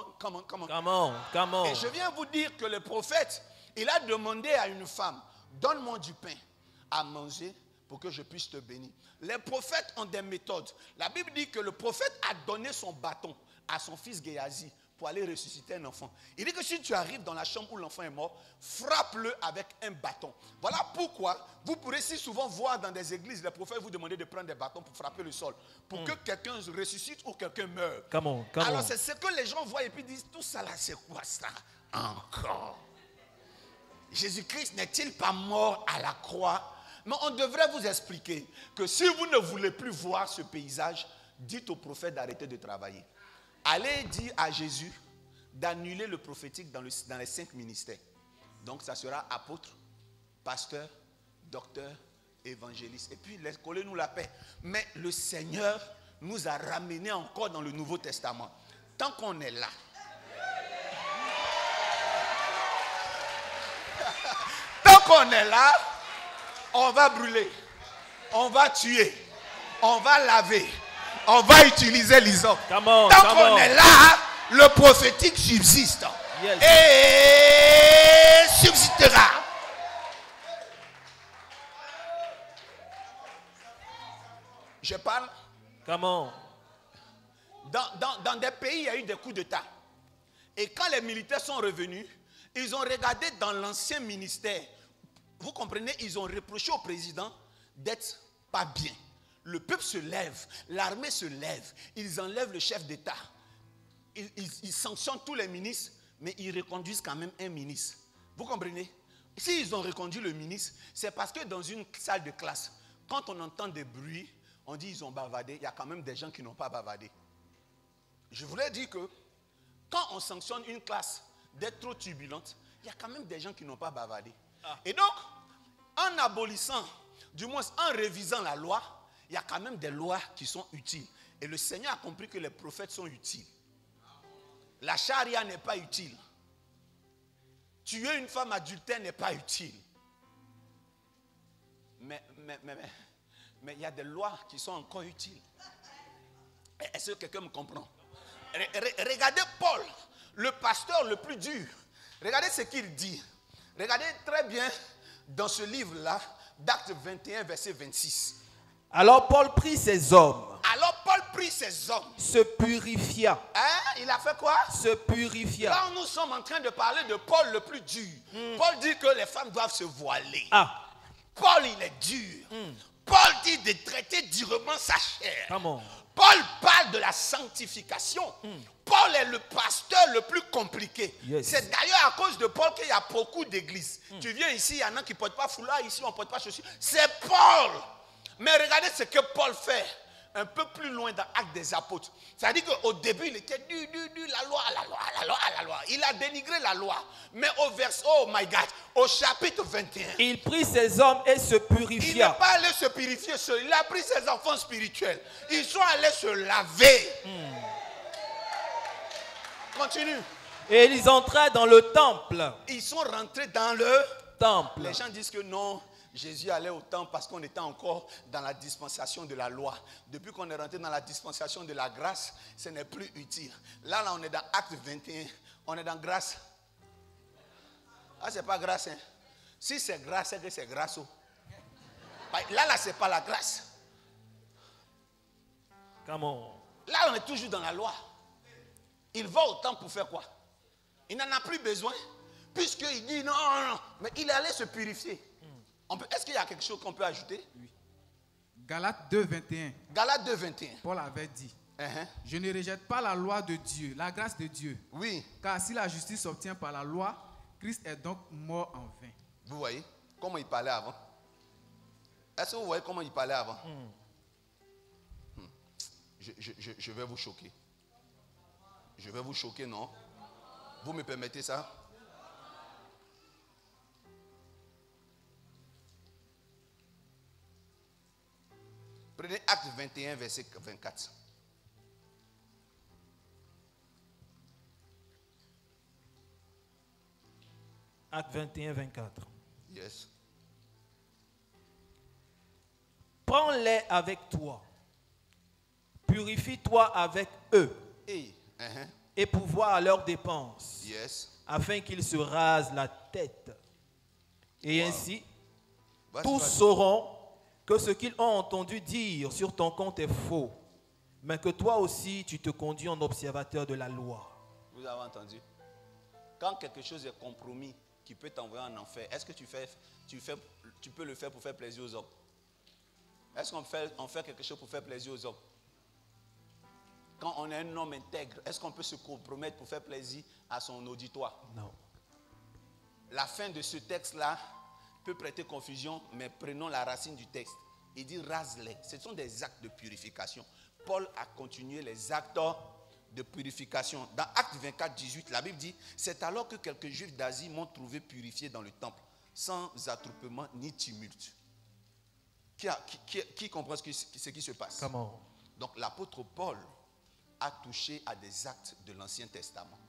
on. Et je viens vous dire que le prophète, il a demandé à une femme, donne-moi du pain à manger pour que je puisse te bénir. Les prophètes ont des méthodes. La Bible dit que le prophète a donné son bâton à son fils Géasi pour aller ressusciter un enfant. Il dit que si tu arrives dans la chambre où l'enfant est mort, frappe-le avec un bâton. Voilà pourquoi vous pourrez si souvent voir dans des églises, les prophètes vous demander de prendre des bâtons pour frapper le sol, pour que quelqu'un ressuscite ou quelqu'un meure. Alors c'est ce que les gens voient et puis disent, tout ça là c'est quoi ça encore? Jésus-Christ n'est-il pas mort à la croix? Mais on devrait vous expliquer que si vous ne voulez plus voir ce paysage, dites au prophète d'arrêter de travailler. Allez dire à Jésus d'annuler le prophétique dans les 5 ministères. Donc ça sera apôtre, pasteur, docteur, évangéliste. Et puis collez-nous la paix. Mais le Seigneur nous a ramenés encore dans le Nouveau Testament. Tant qu'on est là, tant qu'on est là, on va brûler, on va tuer, on va laver, on va utiliser l'hysope. Tant qu'on est là, le prophétique subsiste. Yes. Et subsistera. Je parle. Dans des pays, il y a eu des coups d'État. Et quand les militaires sont revenus, ils ont regardé dans l'ancien ministère. Vous comprenez, ils ont reproché au président d'être pas bien. Le peuple se lève, l'armée se lève, ils enlèvent le chef d'État. Ils sanctionnent tous les ministres, mais ils reconduisent quand même un ministre. Vous comprenez? S'ils ont reconduit le ministre, c'est parce que dans une salle de classe, quand on entend des bruits, on dit ils ont bavardé, il y a quand même des gens qui n'ont pas bavardé. Je voulais dire que quand on sanctionne une classe d'être trop turbulente, il y a quand même des gens qui n'ont pas bavardé. Et donc, en abolissant, du moins en révisant la loi, il y a quand même des lois qui sont utiles. Et le Seigneur a compris que les prophètes sont utiles. La charia n'est pas utile. Tuer une femme adultère n'est pas utile. Mais il y a des lois qui sont encore utiles. Est-ce que quelqu'un me comprend? Regardez Paul, le pasteur le plus dur. Regardez ce qu'il dit. Regardez très bien dans ce livre-là, d'Actes 21, verset 26. Alors Paul prit ses hommes. Se purifia. Il a fait quoi? Se purifia. Là, nous sommes en train de parler de Paul le plus dur. Paul dit que les femmes doivent se voiler. Paul, il est dur. Paul dit de traiter durement sa chair. Paul parle de la sanctification. Paul est le pasteur le plus compliqué. C'est d'ailleurs à cause de Paul qu'il y a beaucoup d'églises. Tu viens ici, il y en a qui ne portent pas foulard, ici on ne porte pas chaussures. C'est Paul. Mais regardez ce que Paul fait un peu plus loin dans Actes des Apôtres. C'est-à-dire qu'au début, il était la loi. Il a dénigré la loi. Mais au verset, oh my God, au chapitre 21. Il prit ses hommes et se purifia. Il n'est pas allé se purifier seul. Il a pris ses enfants spirituels. Ils sont allés se laver. Continue. Et ils entraient dans le temple. Ils sont rentrés dans le temple. Les gens disent que non. Jésus allait au temple parce qu'on était encore dans la dispensation de la loi. Depuis qu'on est rentré dans la dispensation de la grâce, ce n'est plus utile. Là, on est dans Acte 21. On est dans grâce. Ah, c'est pas grâce. Hein? Si c'est grâce, c'est que c'est grâce. Là, c'est pas la grâce. Come on. Là, on est toujours dans la loi. Il va au temple pour faire quoi? Il n'en a plus besoin. Puisqu'il dit non. Mais il allait se purifier. Est-ce qu'il y a quelque chose qu'on peut ajouter? Oui. Galates 2:21. Galates 2:21. Paul avait dit, je ne rejette pas la loi de Dieu, la grâce de Dieu. Oui. Car si la justice s'obtient par la loi, Christ est donc mort en vain. Vous voyez comment il parlait avant? Est-ce que vous voyez comment il parlait avant? Je vais vous choquer. Je vais vous choquer, non? Vous me permettez ça? Prenez Acte 21, verset 24. Acte 21, 24. Yes. Prends-les avec toi. Purifie-toi avec eux. Et pourvois à leurs dépenses. Yes. Afin qu'ils se rasent la tête. Et ainsi, tous sauront que ce qu'ils ont entendu dire sur ton compte est faux, mais que toi aussi tu te conduis en observateur de la loi. Vous avez entendu? Quand quelque chose est compromis qui peut t'envoyer en enfer, est-ce que tu peux le faire pour faire plaisir aux hommes? Est-ce qu'on fait quelque chose pour faire plaisir aux hommes? Quand on est un homme intègre, est-ce qu'on peut se compromettre pour faire plaisir à son auditoire? Non. La fin de ce texte-là peut prêter confusion, mais prenons la racine du texte. Il dit rase-les. Ce sont des actes de purification. Paul a continué les actes de purification. Dans Actes 24, 18, la Bible dit, c'est alors que quelques juifs d'Asie m'ont trouvé purifié dans le temple, sans attroupement ni tumulte. Qui comprend ce qui se passe? Comment? Donc l'apôtre Paul a touché à des actes de l'Ancien Testament.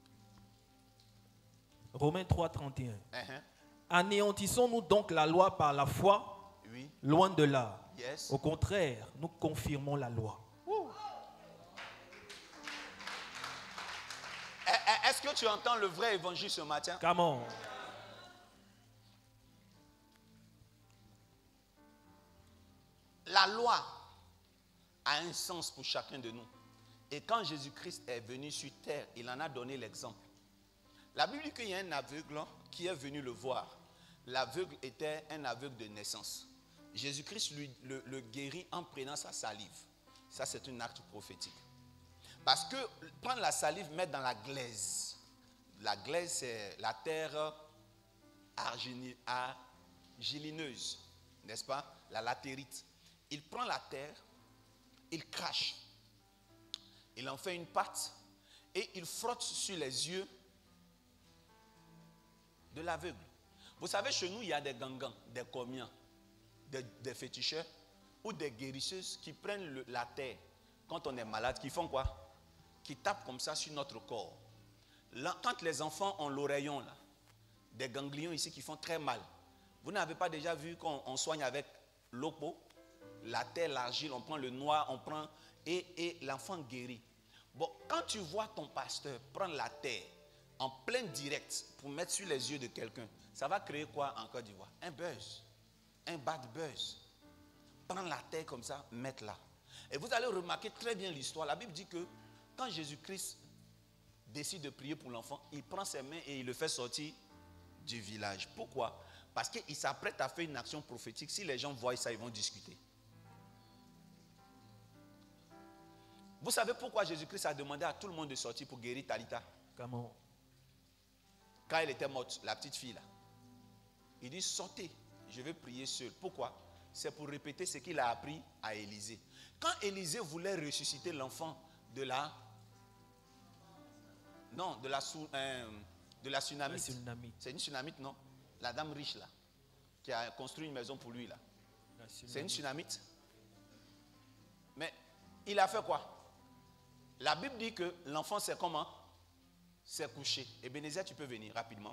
Romains 3, 31. Anéantissons-nous donc la loi par la foi? Oui. Loin de là. Yes. Au contraire, nous confirmons la loi. Est-ce que tu entends le vrai évangile ce matin? Comment? La loi a un sens pour chacun de nous. Et quand Jésus-Christ est venu sur terre, il en a donné l'exemple. La Bible dit qu'il y a un aveugle qui est venu le voir. L'aveugle était un aveugle de naissance. Jésus-Christ le guérit en prenant sa salive. Ça, c'est un acte prophétique. Parce que prendre la salive, mettre dans la glaise. La glaise, c'est la terre argilineuse, n'est-ce pas? La latérite. Il prend la terre, il crache. Il en fait une pâte et il frotte sur les yeux de l'aveugle. Vous savez, chez nous, il y a des gangans, des comiens, des féticheurs ou des guérisseuses qui prennent la terre quand on est malade, qui font quoi? Qui tapent comme ça sur notre corps. Là, quand les enfants ont l'oreillon, là, des ganglions ici qui font très mal. Vous n'avez pas déjà vu qu'on soigne avec l'opo, la terre, l'argile, on prend le noir, on prend et l'enfant guérit. Bon, quand tu vois ton pasteur prendre la terre en plein direct pour mettre sur les yeux de quelqu'un, ça va créer quoi en Côte d'Ivoire? Un buzz, un bad buzz. Prendre la terre comme ça, mettre là. Et vous allez remarquer très bien l'histoire. La Bible dit que quand Jésus-Christ décide de prier pour l'enfant, il prend ses mains et il le fait sortir du village. Pourquoi? Parce qu'il s'apprête à faire une action prophétique. Si les gens voient ça, ils vont discuter. Vous savez pourquoi Jésus-Christ a demandé à tout le monde de sortir pour guérir Talita? Comment? Quand elle était morte, la petite fille là. Il dit sortez, je vais prier seul. Pourquoi? C'est pour répéter ce qu'il a appris à Élisée. Quand Élisée voulait ressusciter l'enfant de la tsunamite. C'est une tsunamite, non? La dame riche là, qui a construit une maison pour lui là. C'est une tsunamite. Mais il a fait quoi? La Bible dit que l'enfant c'est comment? C'est couché. Ebenezer, tu peux venir rapidement.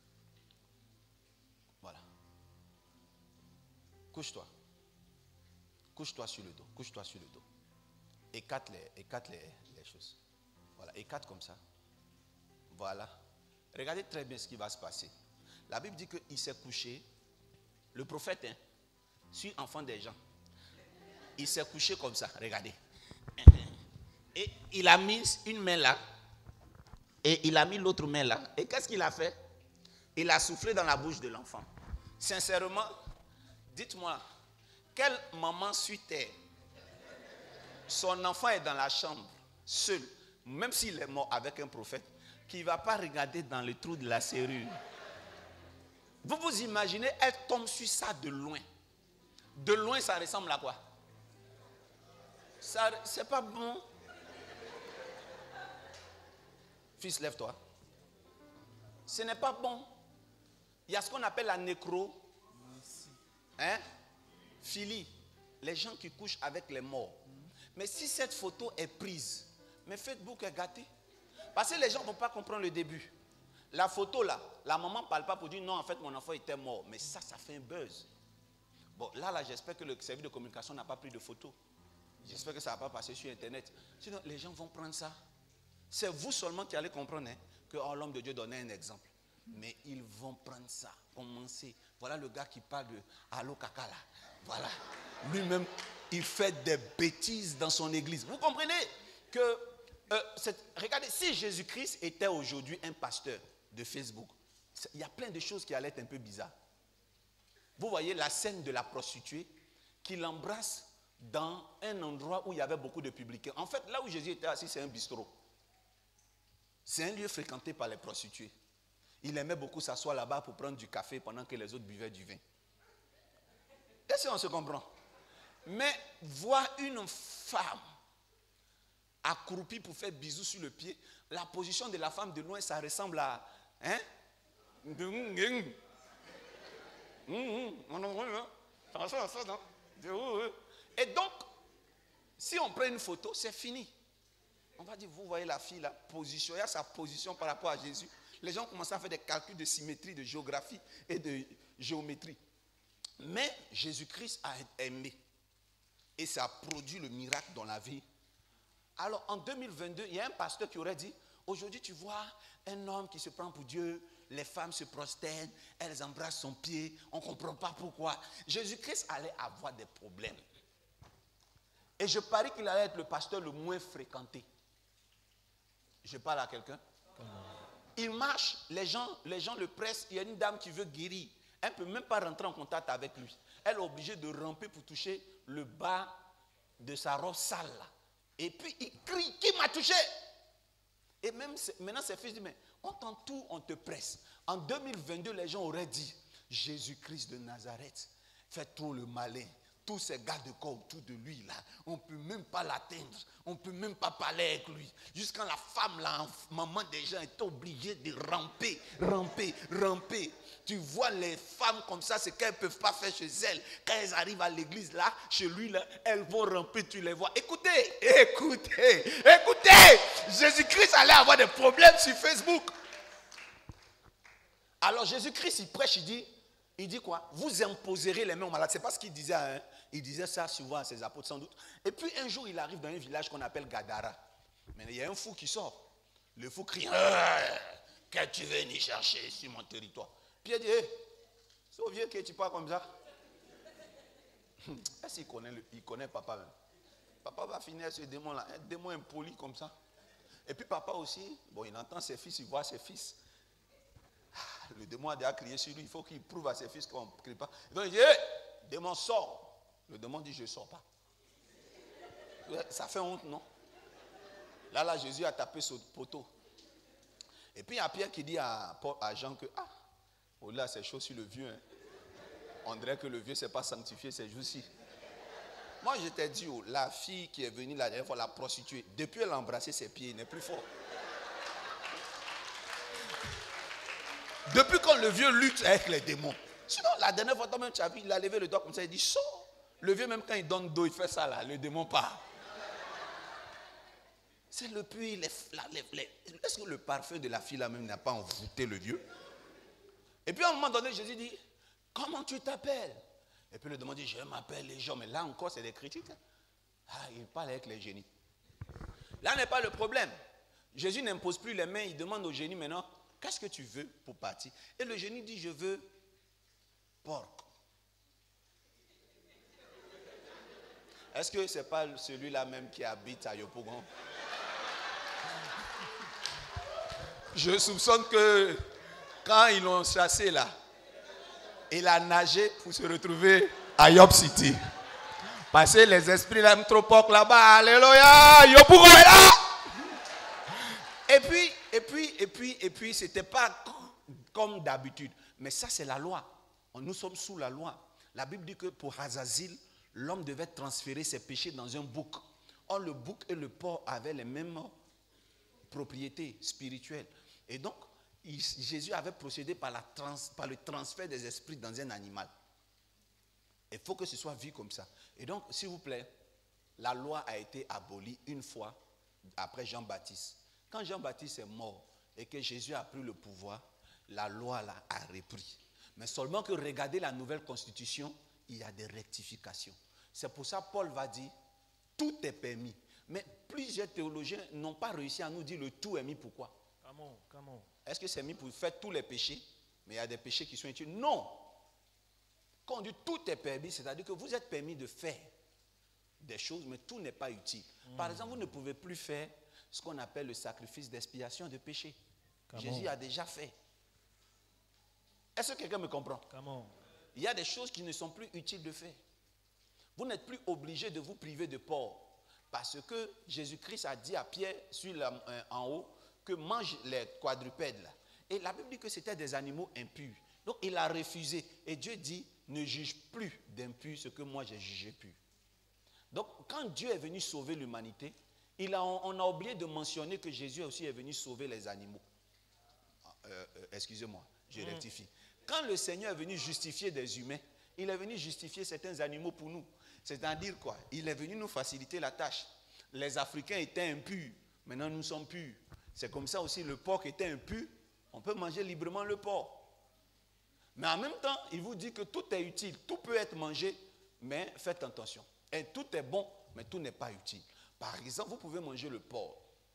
Voilà. Couche-toi. Couche-toi sur le dos. Couche-toi sur le dos. Écarte les choses. Voilà. Écarte comme ça. Voilà. Regardez très bien ce qui va se passer. La Bible dit qu'il s'est couché. Le prophète, sur enfant des gens. Il s'est couché comme ça. Regardez. Et il a mis une main là. Et il a mis l'autre main là. Et qu'est-ce qu'il a fait? Il a soufflé dans la bouche de l'enfant. Sincèrement, dites-moi, quelle maman sur terre, son enfant est dans la chambre, seul, même s'il est mort avec un prophète, qui ne va pas regarder dans le trou de la serrure? Vous vous imaginez, elle tombe sur ça de loin. De loin, ça ressemble à quoi? Ça, c'est pas bon. Fils, lève-toi. Ce n'est pas bon. Il y a ce qu'on appelle la nécrophilie. Les gens qui couchent avec les morts. Mais si cette photo est prise, mais Facebook est gâté. Parce que les gens ne vont pas comprendre le début. La photo là, la maman ne parle pas pour dire non, en fait mon enfant était mort. Mais ça fait un buzz. Bon, là, j'espère que le service de communication n'a pas pris de photo. J'espère que ça ne va pas passer sur Internet. Sinon, les gens vont prendre ça. C'est vous seulement qui allez comprendre que l'homme de Dieu donnait un exemple. Mais ils vont prendre ça, commencer. Voilà le gars qui parle de Allo Kaka là. Voilà. Lui-même, il fait des bêtises dans son église. Vous comprenez que, regardez, si Jésus-Christ était aujourd'hui un pasteur de Facebook, il y a plein de choses qui allaient être un peu bizarres. Vous voyez la scène de la prostituée qui l'embrasse dans un endroit où il y avait beaucoup de publicains. En fait, là où Jésus était assis, c'est un bistrot. C'est un lieu fréquenté par les prostituées. Il aimait beaucoup s'asseoir là-bas pour prendre du café pendant que les autres buvaient du vin. Est-ce qu'on se comprend? Mais voir une femme accroupie pour faire bisous sur le pied, la position de la femme de loin, ça ressemble à... Et donc, si on prend une photo, c'est fini. On va dire, vous voyez la fille là, positionner sa position par rapport à Jésus. Les gens commencent à faire des calculs de symétrie, de géographie et de géométrie. Mais Jésus-Christ a aimé. Et ça a produit le miracle dans la vie. Alors en 2022, il y a un pasteur qui aurait dit, aujourd'hui tu vois un homme qui se prend pour Dieu, les femmes se prosternent, elles embrassent son pied, on ne comprend pas pourquoi. Jésus-Christ allait avoir des problèmes. Et je parie qu'il allait être le pasteur le moins fréquenté. Je parle à quelqu'un. Il marche, les gens le pressent. Il y a une dame qui veut guérir. Elle ne peut même pas rentrer en contact avec lui. Elle est obligée de ramper pour toucher le bas de sa robe sale. Là. Et puis il crie, qui m'a touché? Et même maintenant ses fils disent, mais on t'entoure, on te presse. En 2022, les gens auraient dit, Jésus-Christ de Nazareth fait trop le malin. Tous ces gars de corps autour de lui, là, on ne peut même pas l'atteindre. On ne peut même pas parler avec lui. Jusqu'à la femme, là, maman des gens, est obligée de ramper, ramper, ramper. Tu vois les femmes comme ça, c'est qu'elles ne peuvent pas faire chez elles. Quand elles arrivent à l'église, là, chez lui, là, elles vont ramper, tu les vois. Écoutez, écoutez, écoutez. Jésus-Christ allait avoir des problèmes sur Facebook. Alors Jésus-Christ, il prêche, il dit quoi? Vous imposerez les mains aux malades. Ce n'est pas ce qu'il disait, hein? Il disait ça souvent à ses apôtres sans doute. Et puis un jour, il arrive dans un village qu'on appelle Gadara. Mais il y a un fou qui sort. Le fou crie, qu'est-ce que tu veux venir chercher sur mon territoire? Puis il dit, c'est au vieux que tu parles comme ça. Est-ce qu'il connaît papa même? Papa va finir ce démon-là, un démon impoli comme ça. Et puis papa aussi, bon, il entend ses fils, il voit ses fils. Le démon a déjà crié sur lui, il faut qu'il prouve à ses fils qu'on ne crie pas. Donc il dit, démon sort. Le démon dit, je ne sors pas. Ça fait honte, non? Là, Jésus a tapé sur le poteau. Et puis il y a Pierre qui dit à Jean que, oh là, c'est chaud sur le vieux. Hein. On dirait que le vieux ne s'est pas sanctifié ces jours-ci. Moi, je t'ai dit, la fille qui est venue la dernière fois, la prostituée, depuis elle a embrassé ses pieds, il n'est plus fort. Depuis quand le vieux lutte avec les démons. Sinon, la dernière fois, toi-même, tu as vu, il a levé le doigt comme ça, il dit, sors. Le vieux, même quand il donne d'eau, il fait ça là, le démon part. C'est le puits, est-ce que le parfum de la fille là même n'a pas envoûté le vieux? Et puis à un moment donné, Jésus dit, comment tu t'appelles? Et puis le démon dit, je m'appelle les gens. Mais là encore, c'est des critiques. Il parle avec les génies. Là n'est pas le problème. Jésus n'impose plus les mains, il demande au génie maintenant, qu'est-ce que tu veux pour partir? Et le génie dit, je veux porc. Est-ce que ce n'est pas celui-là même qui habite à Yopougon? Je soupçonne que quand ils l'ont chassé là, il a nagé pour se retrouver à Yop City. Parce que les esprits l'aiment trop porc là-bas. Alléluia! Yopougon est là! Et puis, c'était pas comme d'habitude. Mais ça, c'est la loi. Nous sommes sous la loi. La Bible dit que pour Azazil, l'homme devait transférer ses péchés dans un bouc. Or, le bouc et le porc avaient les mêmes propriétés spirituelles. Et donc, Jésus avait procédé par le transfert des esprits dans un animal. Il faut que ce soit vu comme ça. Et donc, s'il vous plaît, la loi a été abolie une fois après Jean-Baptiste. Quand Jean-Baptiste est mort et que Jésus a pris le pouvoir, la loi là a repris. Mais seulement que regardez la nouvelle constitution, il y a des rectifications. C'est pour ça que Paul va dire, tout est permis. Mais plusieurs théologiens n'ont pas réussi à nous dire le tout est mis pourquoi. Comment? Est-ce que c'est mis pour faire tous les péchés? Mais il y a des péchés qui sont utiles. Non. Quand on dit tout est permis, c'est-à-dire que vous êtes permis de faire des choses, mais tout n'est pas utile. Par exemple, vous ne pouvez plus faire ce qu'on appelle le sacrifice d'expiation de péché. Jésus a déjà fait. Est-ce que quelqu'un me comprend? Il y a des choses qui ne sont plus utiles de faire. Vous n'êtes plus obligé de vous priver de porc. Parce que Jésus-Christ a dit à Pierre en haut que mange les quadrupèdes là. Et la Bible dit que c'était des animaux impurs. Donc il a refusé. Et Dieu dit, ne juge plus d'impur ce que moi j'ai jugé pur. Donc quand Dieu est venu sauver l'humanité, on a oublié de mentionner que Jésus aussi est venu sauver les animaux. Excusez-moi, je rectifie. Quand le Seigneur est venu justifier des humains, il est venu justifier certains animaux pour nous. C'est-à-dire quoi? Il est venu nous faciliter la tâche. Les Africains étaient impurs, maintenant nous sommes purs. C'est comme ça aussi, le porc était impur, on peut manger librement le porc. Mais en même temps, il vous dit que tout est utile, tout peut être mangé, mais faites attention. Et tout est bon, mais tout n'est pas utile. Par exemple, vous pouvez manger le porc.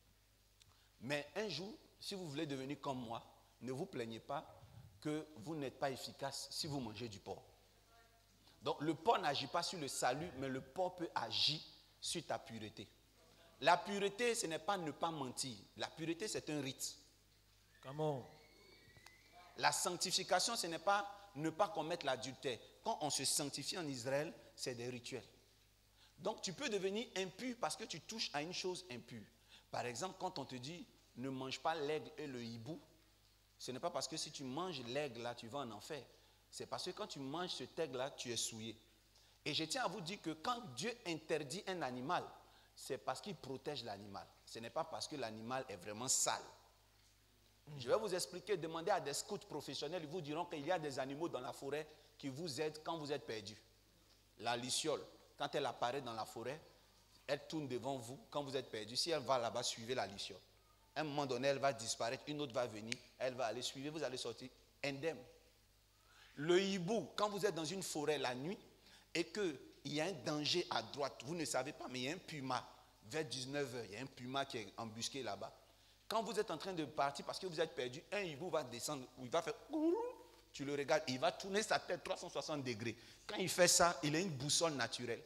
Mais un jour, si vous voulez devenir comme moi, ne vous plaignez pas que vous n'êtes pas efficace si vous mangez du porc. Donc le porc n'agit pas sur le salut, mais le porc peut agir sur ta pureté. La pureté, ce n'est pas ne pas mentir. La pureté, c'est un rite. Come on. La sanctification, ce n'est pas ne pas commettre l'adultère. Quand on se sanctifie en Israël, c'est des rituels. Donc tu peux devenir impur parce que tu touches à une chose impure. Par exemple, quand on te dit ne mange pas l'aigle et le hibou, ce n'est pas parce que si tu manges l'aigle là, tu vas en enfer. C'est parce que quand tu manges ce aigle là, tu es souillé. Et je tiens à vous dire que quand Dieu interdit un animal, c'est parce qu'il protège l'animal. Ce n'est pas parce que l'animal est vraiment sale. Je vais vous expliquer, demandez à des scouts professionnels, ils vous diront qu'il y a des animaux dans la forêt qui vous aident quand vous êtes perdu. La luciole, quand elle apparaît dans la forêt, elle tourne devant vous quand vous êtes perdu. Si elle va là-bas, suivez la luciole. À un moment donné, elle va disparaître, une autre va venir, elle va aller suivre, vous allez sortir indemne. Le hibou, quand vous êtes dans une forêt la nuit et qu'il y a un danger à droite, vous ne savez pas, mais il y a un puma, vers 19h, il y a un puma qui est embusqué là-bas. Quand vous êtes en train de partir parce que vous êtes perdu, un hibou va descendre, il va faire, tu le regardes, il va tourner sa tête 360 degrés. Quand il fait ça, il a une boussole naturelle.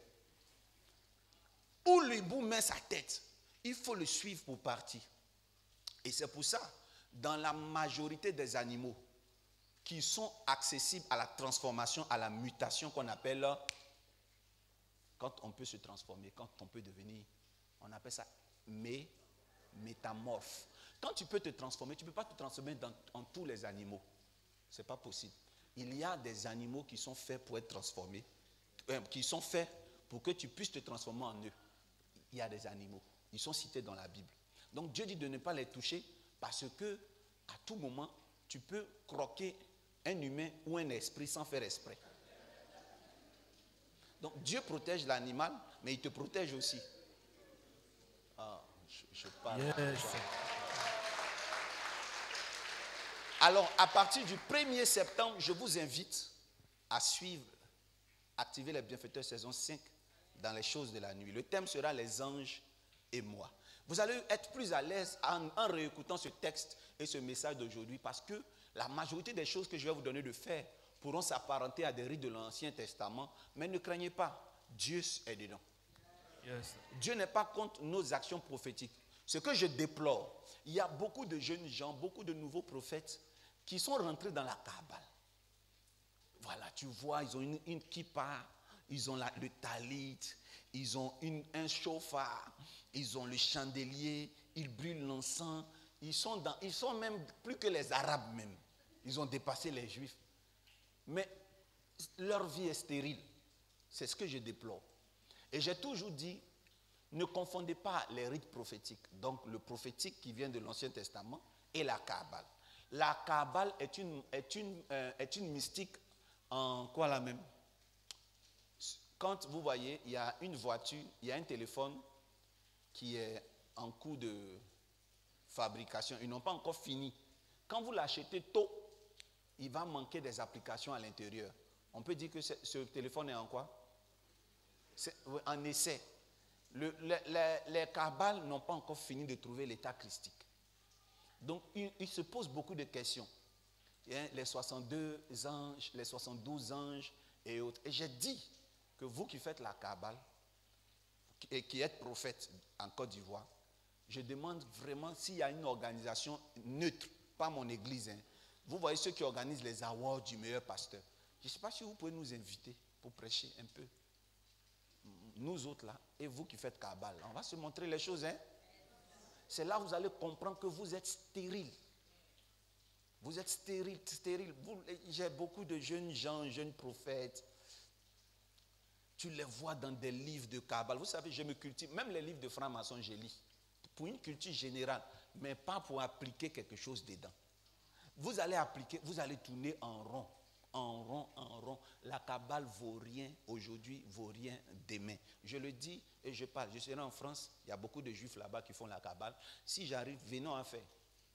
Où le hibou met sa tête, il faut le suivre pour partir. Et c'est pour ça, dans la majorité des animaux qui sont accessibles à la transformation, à la mutation qu'on appelle, quand on peut se transformer, quand on peut devenir, on appelle ça métamorphe. Quand tu peux te transformer, tu ne peux pas te transformer en tous les animaux. Ce n'est pas possible. Il y a des animaux qui sont faits pour être transformés, qui sont faits pour que tu puisses te transformer en eux. Il y a des animaux. Ils sont cités dans la Bible. Donc Dieu dit de ne pas les toucher parce que à tout moment, tu peux croquer un humain ou un esprit sans faire exprès. Donc Dieu protège l'animal, mais il te protège aussi. Ah, je parle. Yes. Alors, à partir du 1er septembre, je vous invite à suivre, activer les bienfaiteurs saison 5 dans les choses de la nuit. Le thème sera les anges et moi. Vous allez être plus à l'aise en réécoutant ce texte et ce message d'aujourd'hui parce que la majorité des choses que je vais vous donner de faire pourront s'apparenter à des rites de l'Ancien Testament, mais ne craignez pas, Dieu est dedans. Yes. Dieu n'est pas contre nos actions prophétiques. Ce que je déplore, il y a beaucoup de jeunes gens, beaucoup de nouveaux prophètes qui sont rentrés dans la Kabbale. Voilà, tu vois, ils ont une kippa, ils ont le talit, ils ont un chauffard, ils ont le chandelier, ils brûlent l'encens, ils sont même plus que les Arabes même. Ils ont dépassé les Juifs. Mais leur vie est stérile. C'est ce que je déplore. Et j'ai toujours dit, ne confondez pas les rites prophétiques, donc le prophétique qui vient de l'Ancien Testament et la Kabbale. La Kabbale est une mystique en quoi la même? Quand vous voyez, il y a une voiture, il y a un téléphone qui est en cours de fabrication. Ils n'ont pas encore fini. Quand vous l'achetez tôt, il va manquer des applications à l'intérieur. On peut dire que ce téléphone est en quoi? En essai. Les Kabbales n'ont pas encore fini de trouver l'état christique. Donc, il se pose beaucoup de questions. Les 62 anges, les 72 anges et autres. Et j'ai dit que vous qui faites la Kabbale et qui êtes prophète en Côte d'Ivoire, je demande vraiment s'il y a une organisation neutre, pas mon église. Hein. Vous voyez ceux qui organisent les awards du meilleur pasteur. Je ne sais pas si vous pouvez nous inviter pour prêcher un peu. Nous autres là, et vous qui faites Kabbale, on va se montrer les choses. Hein? C'est là que vous allez comprendre que vous êtes stérile. Vous êtes stérile. J'ai beaucoup de jeunes gens, jeunes prophètes. Tu les vois dans des livres de Kabbale. Vous savez, je me cultive, même les livres de francs-maçons, je lis. Pour une culture générale, mais pas pour appliquer quelque chose dedans. Vous allez appliquer, vous allez tourner en rond. En rond, en rond. La Kabbale vaut rien aujourd'hui, vaut rien demain. Je le dis et je parle. Je serai en France, il y a beaucoup de juifs là-bas qui font la Kabbale. Si j'arrive, venons en faire.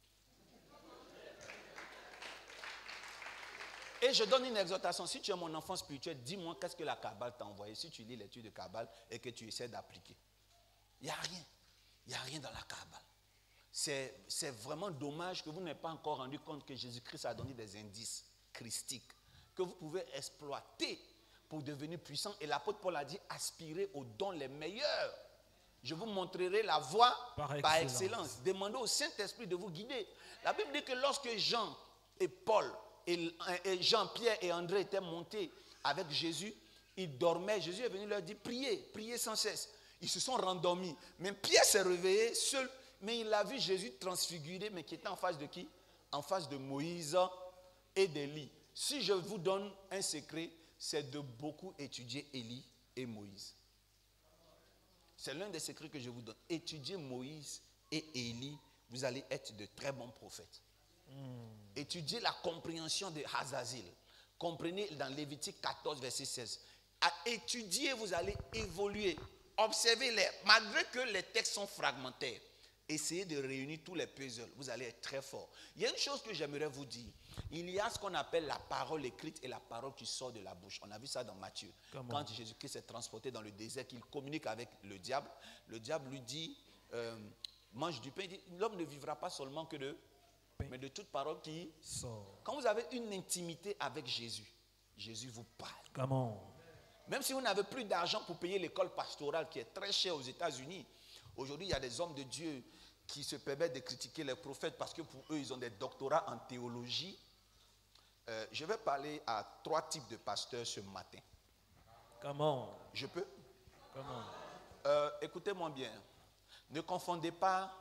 Et je donne une exhortation. Si tu es mon enfant spirituel, dis-moi qu'est-ce que la Kabbale t'a envoyé. Si tu lis l'étude de Kabbale et que tu essaies d'appliquer. Il n'y a rien. Il n'y a rien dans la Kabbale. C'est vraiment dommage que vous n'ayez pas encore rendu compte que Jésus-Christ a donné des indices christiques que vous pouvez exploiter pour devenir puissant. Et l'apôtre Paul a dit, aspirez aux dons les meilleurs. je vous montrerai la voie par excellence. excellence. Demandez au Saint-Esprit de vous guider. La Bible dit que lorsque Jean et Paul, et Jean, Pierre et André étaient montés avec Jésus, ils dormaient. Jésus est venu leur dire, priez, priez sans cesse. Ils se sont rendormis. Mais Pierre s'est réveillé seul, mais il a vu Jésus transfiguré, mais qui était en face de qui? En face de Moïse et d'Élie. Si je vous donne un secret, c'est de beaucoup étudier Élie et Moïse. C'est l'un des secrets que je vous donne. Étudiez Moïse et Élie, vous allez être de très bons prophètes. Étudiez la compréhension de Hazazel. Comprenez dans Lévitique 14, verset 16. À étudier, vous allez évoluer. Observez-les. Malgré que les textes sont fragmentaires, essayez de réunir tous les puzzles. Vous allez être très fort. Il y a une chose que j'aimerais vous dire. Il y a ce qu'on appelle la parole écrite et la parole qui sort de la bouche. On a vu ça dans Matthieu. Quand Jésus-Christ s'est transporté dans le désert, qu'il communique avec le diable lui dit, mange du pain. Il dit, l'homme ne vivra pas seulement que de pain, mais de toute parole qui sort. Quand vous avez une intimité avec Jésus, Jésus vous parle. Même si vous n'avez plus d'argent pour payer l'école pastorale qui est très chère aux États-Unis, aujourd'hui il y a des hommes de Dieu qui se permettent de critiquer les prophètes parce que pour eux ils ont des doctorats en théologie. Je vais parler à 3 types de pasteurs ce matin. Je peux? Écoutez-moi bien. Ne confondez pas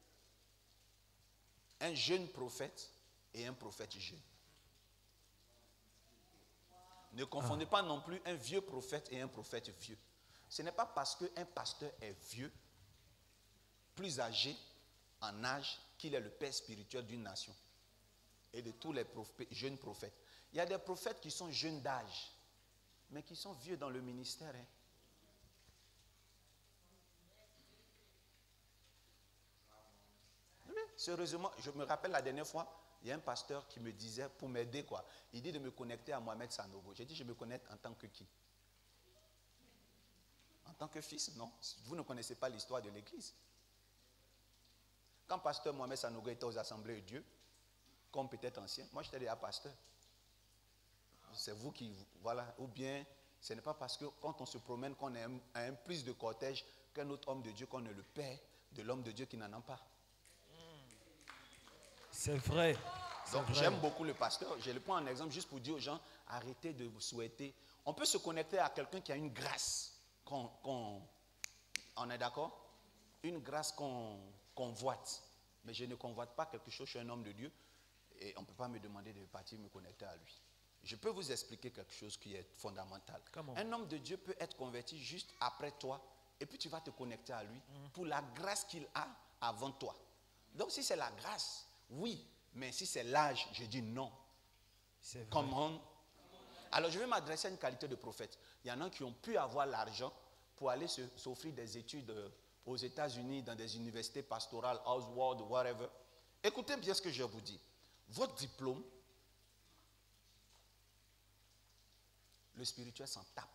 un jeune prophète et un prophète jeune. Ne confondez pas non plus un vieux prophète et un prophète vieux. Ce n'est pas parce qu'un pasteur est vieux, plus âgé en âge, qu'il est le père spirituel d'une nation et de tous les jeunes prophètes. Il y a des prophètes qui sont jeunes d'âge, mais qui sont vieux dans le ministère. Oui, sérieusement, je me rappelle la dernière fois, il y a un pasteur qui me disait, pour m'aider, il dit de me connecter à Mohamed Sanogo. J'ai dit, je me connecte en tant que qui? En tant que fils? Non. Vous ne connaissez pas l'histoire de l'église. Quand pasteur Mohamed Sanogo était aux assemblées de Dieu, comme peut-être ancien, moi j'étais déjà pasteur. C'est vous qui, voilà, ou bien ce n'est pas parce que quand on se promène qu'on est à un plus de cortège qu'un autre homme de Dieu qu'on est le père de l'homme de Dieu qui n'en a pas. C'est vrai. Donc j'aime beaucoup le pasteur. Je le prends en exemple juste pour dire aux gens, arrêtez de vous souhaiter. On peut se connecter à quelqu'un qui a une grâce on est d'accord? Une grâce qu'on convoite. Mais je ne convoite pas quelque chose, je suis un homme de Dieu et on ne peut pas me demander de partir me connecter à lui. Je peux vous expliquer quelque chose qui est fondamental. Un homme de Dieu peut être converti juste après toi et puis tu vas te connecter à lui pour la grâce qu'il a avant toi. Donc si c'est la grâce, oui, mais si c'est l'âge, je dis non. Comment? Alors je vais m'adresser à une qualité de prophète. Il y en a qui ont pu avoir l'argent pour aller s'offrir des études aux États-Unis, dans des universités pastorales, Oswald, whatever. Écoutez bien ce que je vous dis. Votre diplôme, le spirituel s'en tape.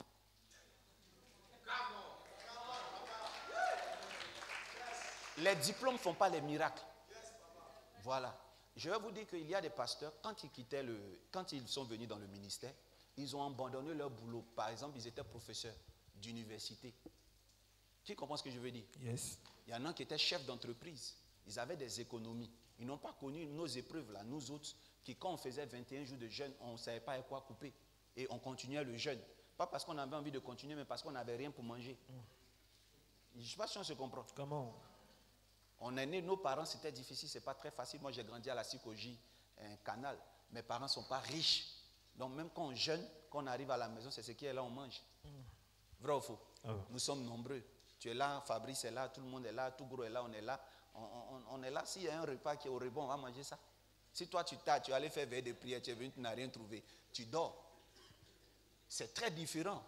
Les diplômes ne font pas les miracles. Voilà. Je vais vous dire qu'il y a des pasteurs, quand ils sont venus dans le ministère, ils ont abandonné leur boulot. Par exemple, ils étaient professeurs d'université. Qui comprend ce que je veux dire? Yes. Il y en a qui étaient chefs d'entreprise. Ils avaient des économies. Ils n'ont pas connu nos épreuves, là, nous autres, qui quand on faisait 21 jours de jeûne, on ne savait pas à quoi couper. Et on continuait le jeûne. Pas parce qu'on avait envie de continuer, mais parce qu'on n'avait rien pour manger. Je ne sais pas si on se comprend. Comment? On est né, nos parents, c'était difficile, c'est pas très facile. Moi, j'ai grandi à la Sikoji, un canal. Mes parents ne sont pas riches. Donc, même quand on jeûne, quand on arrive à la maison, c'est ce qui est là, on mange. Vrai ou faux? Nous sommes nombreux. Tu es là, Fabrice est là, tout le monde est là, tout gros est là, on est là. On est là. S'il y a un repas qui est au rebond, on va manger ça. Si toi, tu es allé faire veille de prière, tu es venu, tu n'as rien trouvé, tu dors. C'est très différent.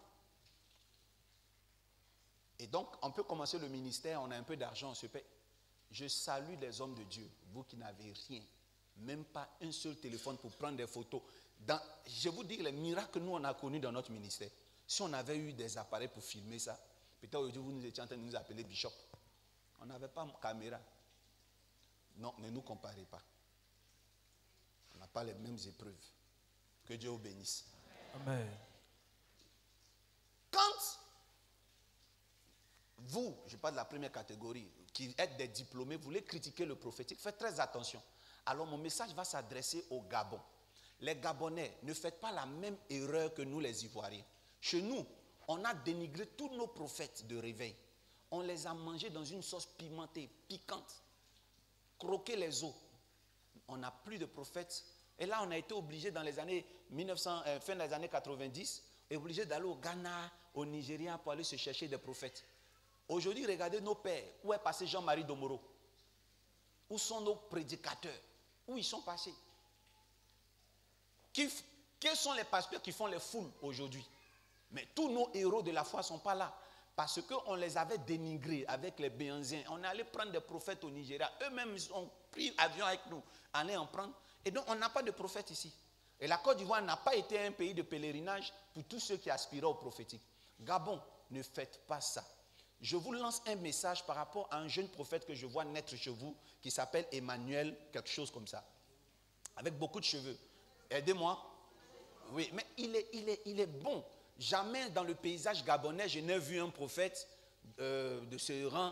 Et donc, on peut commencer le ministère, on a un peu d'argent, on se paie. Je salue les hommes de Dieu, vous qui n'avez rien, même pas un seul téléphone pour prendre des photos. Je vous dis les miracles que nous on a connus dans notre ministère. Si on avait eu des appareils pour filmer ça, peut-être aujourd'hui vous nous étiez en train de nous appeler Bishop. On n'avait pas de caméra. Non, ne nous comparez pas. On n'a pas les mêmes épreuves. Que Dieu vous bénisse. Amen. Quand vous, je parle de la première catégorie, qui êtes des diplômés, vous voulez critiquer le prophétique, faites très attention. Alors mon message va s'adresser au Gabon. Les Gabonais, ne faites pas la même erreur que nous les Ivoiriens. Chez nous, on a dénigré tous nos prophètes de réveil. On les a mangés dans une sauce pimentée, piquante. Croquer les os. On n'a plus de prophètes. Et là, on a été obligé dans les années 1900, fin des années 90, obligé d'aller au Ghana, au Nigeria pour aller se chercher des prophètes. Aujourd'hui, regardez nos pères. Où est passé Jean-Marie Domoro? Où sont nos prédicateurs? Où ils sont passés? Quels sont les pasteurs qui font les foules aujourd'hui? Mais tous nos héros de la foi ne sont pas là. Parce qu'on les avait dénigrés avec les Béanziens. On est allé prendre des prophètes au Nigeria. Eux-mêmes ont pris avion avec nous, allaient en prendre. Et donc, on n'a pas de prophètes ici. Et la Côte d'Ivoire n'a pas été un pays de pèlerinage pour tous ceux qui aspiraient au prophétique. Gabon, ne faites pas ça. Je vous lance un message par rapport à un jeune prophète que je vois naître chez vous, qui s'appelle Emmanuel, quelque chose comme ça. Avec beaucoup de cheveux. Aidez-moi. Oui, mais il est bon. Jamais dans le paysage gabonais, je n'ai vu un prophète de ce rang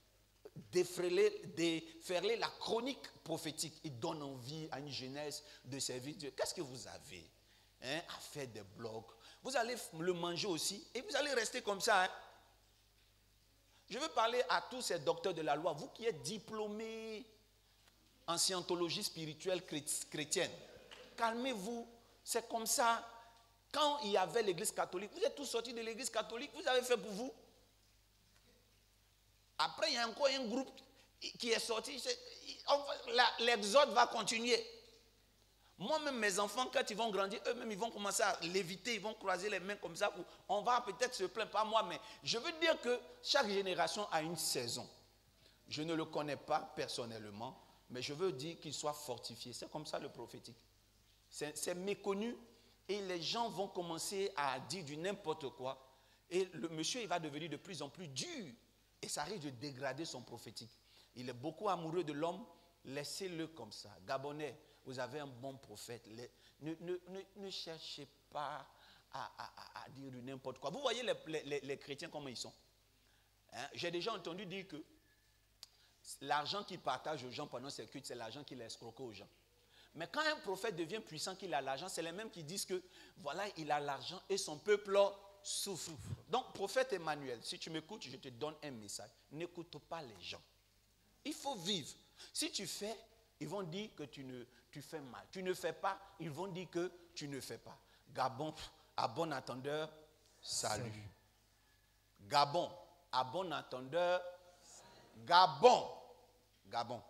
déferler la chronique prophétique. Il donne envie à une jeunesse de servir Dieu. Qu'est-ce que vous avez à faire des blogs? Vous allez le manger aussi et vous allez rester comme ça. Je veux parler à tous ces docteurs de la loi, vous qui êtes diplômés en scientologie spirituelle chrétienne. Calmez-vous, c'est comme ça. Quand il y avait l'église catholique, vous êtes tous sortis de l'église catholique, vous avez fait pour vous. Après, il y a encore un groupe qui est sorti. L'exode va continuer. Moi-même, mes enfants, quand ils vont grandir, eux-mêmes, ils vont commencer à léviter, ils vont croiser les mains comme ça. On va peut-être se plaindre, pas moi, mais je veux dire que chaque génération a une saison. Je ne le connais pas personnellement, mais je veux dire qu'il soit fortifié. C'est comme ça le prophétique. C'est méconnu et les gens vont commencer à dire du n'importe quoi. Et le monsieur, il va devenir de plus en plus dur. Et ça risque de dégrader son prophétique. Il est beaucoup amoureux de l'homme, laissez-le comme ça. Gabonais, vous avez un bon prophète. Ne cherchez pas à dire du n'importe quoi. Vous voyez les chrétiens comment ils sont. J'ai déjà entendu dire que l'argent qu'ils partagent aux gens pendant ces cultes, c'est l'argent qu'ils escroquent aux gens. Mais quand un prophète devient puissant, qu'il a l'argent, c'est les mêmes qui disent que voilà, il a l'argent et son peuple souffre. Donc, prophète Emmanuel, si tu m'écoutes, je te donne un message. N'écoute pas les gens. Il faut vivre. Si tu fais, ils vont dire que tu fais mal. Tu ne fais pas, ils vont dire que tu ne fais pas. Gabon, à bon entendeur, salut. Gabon, à bon entendeur, Gabon. Gabon.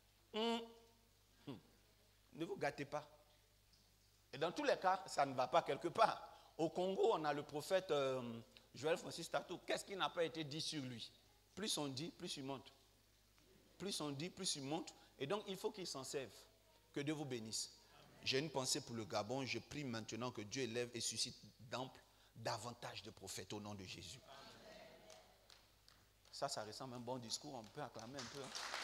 Ne vous gâtez pas. Et dans tous les cas, ça ne va pas quelque part. Au Congo, on a le prophète Joël Francis Tatou. Qu'est-ce qui n'a pas été dit sur lui? Plus on dit, plus il monte. Plus on dit, plus il monte. Et donc, il faut qu'il s'en serve. Que Dieu vous bénisse. J'ai une pensée pour le Gabon. Je prie maintenant que Dieu élève et suscite davantage de prophètes au nom de Jésus. Ça ressemble à un bon discours. On peut acclamer un peu.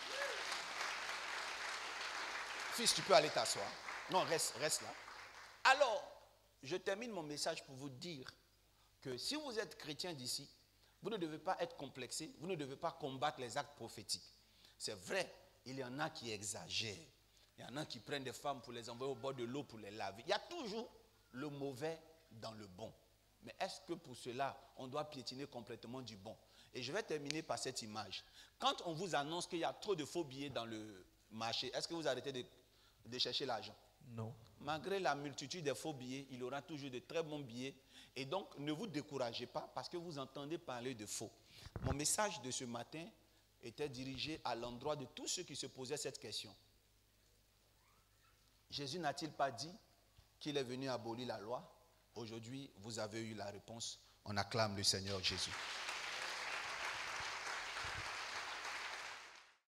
Fils, tu peux aller t'asseoir. Non, reste là. Alors, je termine mon message pour vous dire que si vous êtes chrétien d'ici, vous ne devez pas être complexé, vous ne devez pas combattre les actes prophétiques. C'est vrai, il y en a qui exagèrent. Il y en a qui prennent des femmes pour les envoyer au bord de l'eau pour les laver. Il y a toujours le mauvais dans le bon. Mais est-ce que pour cela, on doit piétiner complètement du bon? Et je vais terminer par cette image. Quand on vous annonce qu'il y a trop de faux billets dans le marché, est-ce que vous arrêtez de chercher l'argent? Non. Malgré la multitude des faux billets, il y aura toujours de très bons billets. Et donc, ne vous découragez pas parce que vous entendez parler de faux. Mon message de ce matin était dirigé à l'endroit de tous ceux qui se posaient cette question. Jésus n'a-t-il pas dit qu'il est venu abolir la loi? Aujourd'hui, vous avez eu la réponse. On acclame le Seigneur Jésus.